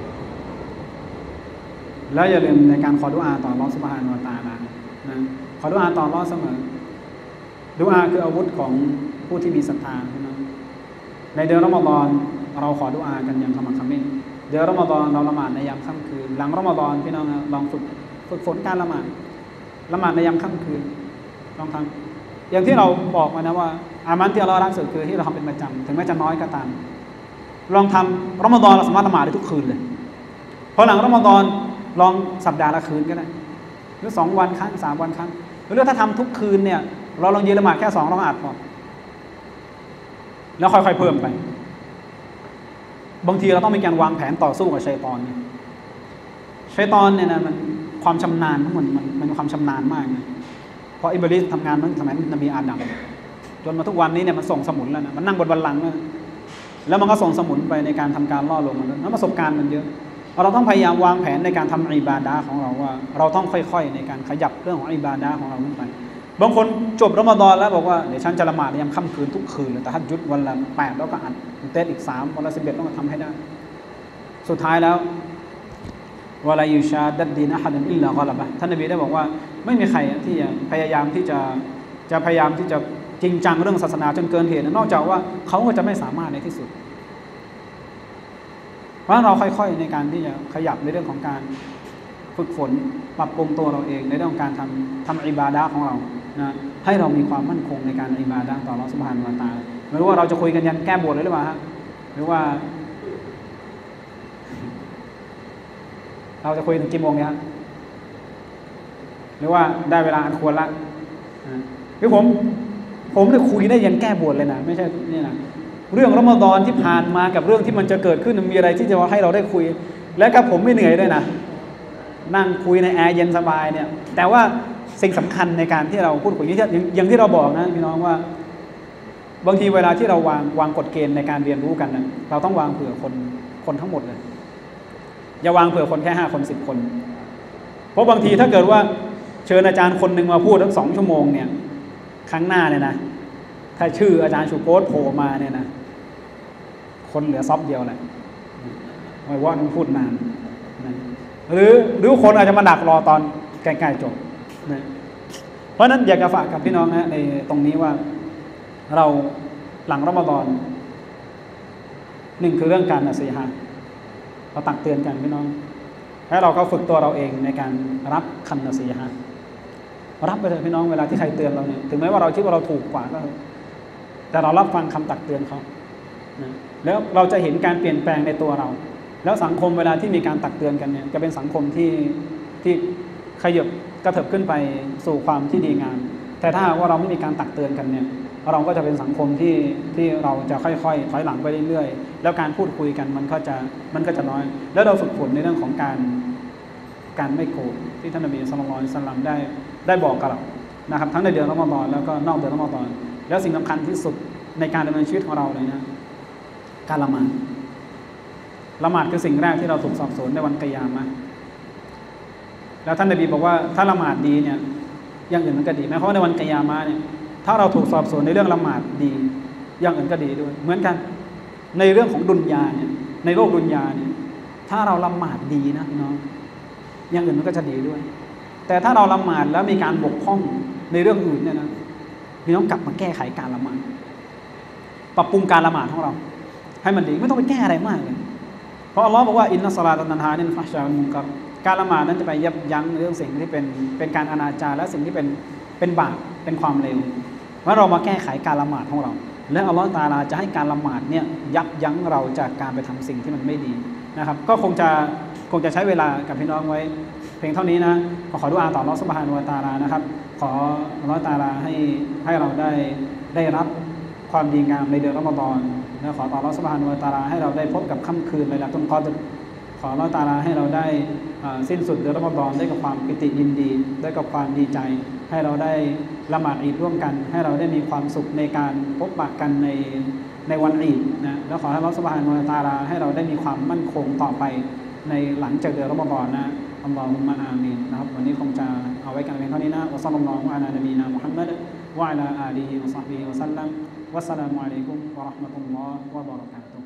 แล้วอย่าลืมในการขอดุอาต่ออัลเลาะห์ซุบฮานะฮูวะตะอาลานะขอดุอาต่ออัลเลาะห์เสมอดุอาคืออาวุธของผู้ที่มีศรัทธานะในเดือนรอมฎอนเราขอดุอากันอย่างขมักเขม้นเดือนรอมฎอนเราละหมาดในยามค่ำคืนหลังรอมฎอนพี่น้องลองฝึกฝึกฝนการละหมาดละหมาดในยามค่ำคืนลองทำอย่างที่เราบอกมานะว่าอามันที่เรารักสุดคือที่เราทำเป็นประจำถึงแม้จะน้อยก็ตามลองทำรอมฎอนเราสามารถละหมาดได้ทุกคืนเลยพอหลังรอมฎอนลองสัปดาห์ละคืนก็ได้หรือสองวันครั้งสามวันครั้งหรือถ้าทำทุกคืนเนี่ยเราลองยืนละหมาดแค่สองเราอาจพอแล้วค่อยๆเพิ่มไปบางทีเราต้องมีการวางแผนต่อสู้กับชัยฏอนเนี่ยชัยฏอนเนี่ยนะมันความชำนาญมันมันมันความชำนาญมากนะเพราะอิบลิสทำงานตั้งสมัยนบีอาดัมจนมาทุกวันนี้เนี่ยมันส่งสมุนแล้วนะมันนั่งบนบัลลังก์แล้วมันก็ส่งสมุนไปในการทำการล่อลวงมันแล้วประสบการณ์มันเยอะเราต้องพยายามวางแผนในการทำอิบาดะห์ของเราว่าเราต้องค่อยๆในการขยับเรื่องของอิบาดะห์ของเราขึ้นไปบางคนจบรอมฎอนแล้วบอกว่าเดี๋ยวฉันจะละหมาดในยามค่ำคืนทุกคืนเลยแต่ฮัจญุดวันละแปดแล้วก็อัดเต้นอีกสามวันละสิบเอ็ดต้องทำให้ได้สุดท้ายแล้ววะลายุชาดัดดีนะฮัดันอิลลากอลบะท่านนบีได้บอกว่าไม่มีใครที่พยายามที่จะจะพยายามที่จะจริงจังเรื่องศาสนาจนเกินเหตุนอกจากว่าเขาก็จะไม่สามารถในที่สุดเพราะเราค่อยๆในการที่จะขยับในเรื่องของการฝึกฝนปรับปรุงตัวเราเองในเรื่องของการทำทำอิบาดะห์ของเรานะให้เรามีความมั่นคงในการอิบาดะห์ต่ออัลเลาะห์ซุบฮานะฮูวะตะอาลาไม่รู้ว่าเราจะคุยกันยันแก้บทเลยหรือเปล่าฮะหรือว่าเราจะคุยถึงกี่โมงเนี่ยหรือว่าได้เวลาอันควรละคือผมผมจะคุยได้ยันแก้บทเลยนะไม่ใช่นี่นะเรื่องรอมฎอนที่ผ่านมากับเรื่องที่มันจะเกิดขึ้นมีอะไรที่จะให้เราได้คุยและกับผมไม่เหนื่อยด้วยนะนั่งคุยในแอร์เย็นสบายเนี่ยแต่ว่าสิ่งสำคัญในการที่เราพูดคุยอย่างอย่างที่เราบอกนะพี่น้องว่าบางทีเวลาที่เราวางวางกฎเกณฑ์ในการเรียนรู้กันนะเราต้องวางเผื่อคนคนทั้งหมดเลยอย่าวางเผื่อคนแค่ห้าคนสิบคนเพราะบางทีถ้าเกิดว่าเชิญอาจารย์คนหนึ่งมาพูดทั้งสองชั่วโมงเนี่ยครั้งหน้าเนี่ยนะถ้าชื่ออาจารย์ชูโกสโผล่มาเนี่ยนะคนเหลือซอฟเดียวแหละไม่ว่าต้องพูดนานนะหรือหรือคนอาจจะมาดักรอตอนใกล้ๆจบนะเพราะนั้นอยากจะฝากกับพี่น้องนะในตรงนี้ว่าเราหลังรอมฎอนหนึ่งคือเรื่องการนะซีฮะห์เราตักเตือนกันพี่น้องแล้วเราก็ฝึกตัวเราเองในการรับคำนะซีฮะห์รับไปเถอะพี่น้องเวลาที่ใครเตือนเราเนี่ยถึงแม้ว่าเราคิดว่าเราถูกกว่าก็แต่เรารับฟังคำตักเตือนเขานะแล้วเราจะเห็นการเปลี่ยนแปลงในตัวเราแล้วสังคมเวลาที่มีการตักเตือนกันเนี่ยจะเป็นสังคมที่ที่ขยับกระเถิบขึ้นไปสู่ความที่ดีงามแต่ถ้าว่าเราไม่มีการตักเตือนกันเนี่ยเราก็จะเป็นสังคมที่ที่เราจะค่อยๆถอยหลังไปเรื่อยๆแล้วการพูดคุยกันมันก็จะมันก็จะน้อยแล้วเราฝึกฝนในเรื่องของการการไม่โกรธที่ท่านนบีศ็อลลัลลอฮุอะลัยฮิวะซัลลัมได้ได้บอกกับเรานะครับทั้งในเดือนรอมฎอนแล้วก็นอกเดือนรอมฎอนแล้วสิ่งสำคัญที่สุดในการดำเนินชีวิตของเราเลยนะการละหมาดละหมาดคือสิ่งแรกที่เราถูกสอบสวนในวันกิยามะห์แล้วท่านนบีบอกว่าถ้าละหมาดดีเนี่ยอย่างอื่นมันก็ดีไหมเพราะในวันกิยามะห์เนี่ยถ้าเราถูกสอบสวนในเรื่องละหมาดดีอย่างอื่นก็ดีด้วยเหมือนกันในเรื่องของดุนยาเนี่ยในโลกดุนยาเนี่ยถ้าเราละหมาดดีนะพี่น้องอย่างอื่นมันก็จะดีด้วยแต่ถ้าเราละหมาดแล้วมีการบกพร่องในเรื่องอื่นเนี่ยนะพี่น้องกลับมาแก้ไขการละหมาดปรับปรุงการละหมาดของเราให้มันดีไม่ต้องไปแก้อะไรมากเลยเพราะอัลลอฮ์บอกว่าอินนัสศอลาตันฮานิลฟะฮ์ชาวัลมุนกัรการละหมาดนั้นจะไปยับยั้งเรื่องสิ่งที่เป็นเป็นการอนาจารและสิ่งที่เป็นเป็นบาปเป็นความเลวว่าเรามาแก้ไขการละหมาดของเราและอัลลอฮ์ตะอาลาจะให้การละหมาดเนี่ยยับยั้งเราจากการไปทำสิ่งที่มันไม่ดีนะครับก็คงจะคงจะใช้เวลากับพี่น้องไว้เพียงเท่านี้นะขอขอดุอาต่ออัลลอฮ์ซุบฮานะฮูวะตะอาลานะครับขออัลลอฮ์ตะอาลาให้ให้เราได้ได้รับความดีงามในเดือนรอมฎอนและขอต่ออัลลอฮ์ซุบฮานะฮูวะตะอาลาให้เราได้พบกับค่ำคืนไลลาตุลกอดรขออัลลอฮ์ตะอาลาให้เราได้สิ้นสุดเดือนรอมฎอนได้กับความปิติยินดีได้กับความดีใจให้เราได้ละหมาดอีดร่วมกันให้เราได้มีความสุขในการพบปะกันในในวันอีดนะแล้วขอให้อัลลอฮ์ซุบฮานะฮูวะตะอาลาให้เราได้มีความมั่นคงต่อไปในหลังจากเดือนรอมฎอนนะอัลลอฮุมะอามีนนะครับวันนี้คงจะเอาไว้กันเพียงเท่านี้นะวะศ็อลลัลลอฮุอะลานบีนามุฮัมมัดวะอะลาอาลีฮิวะศ็อฮบิฮิวะซัลลัมวัสสลามุอะลัยกุมวะเราะห์มะตุลลอฮ์วะบะเราะกาตุฮ์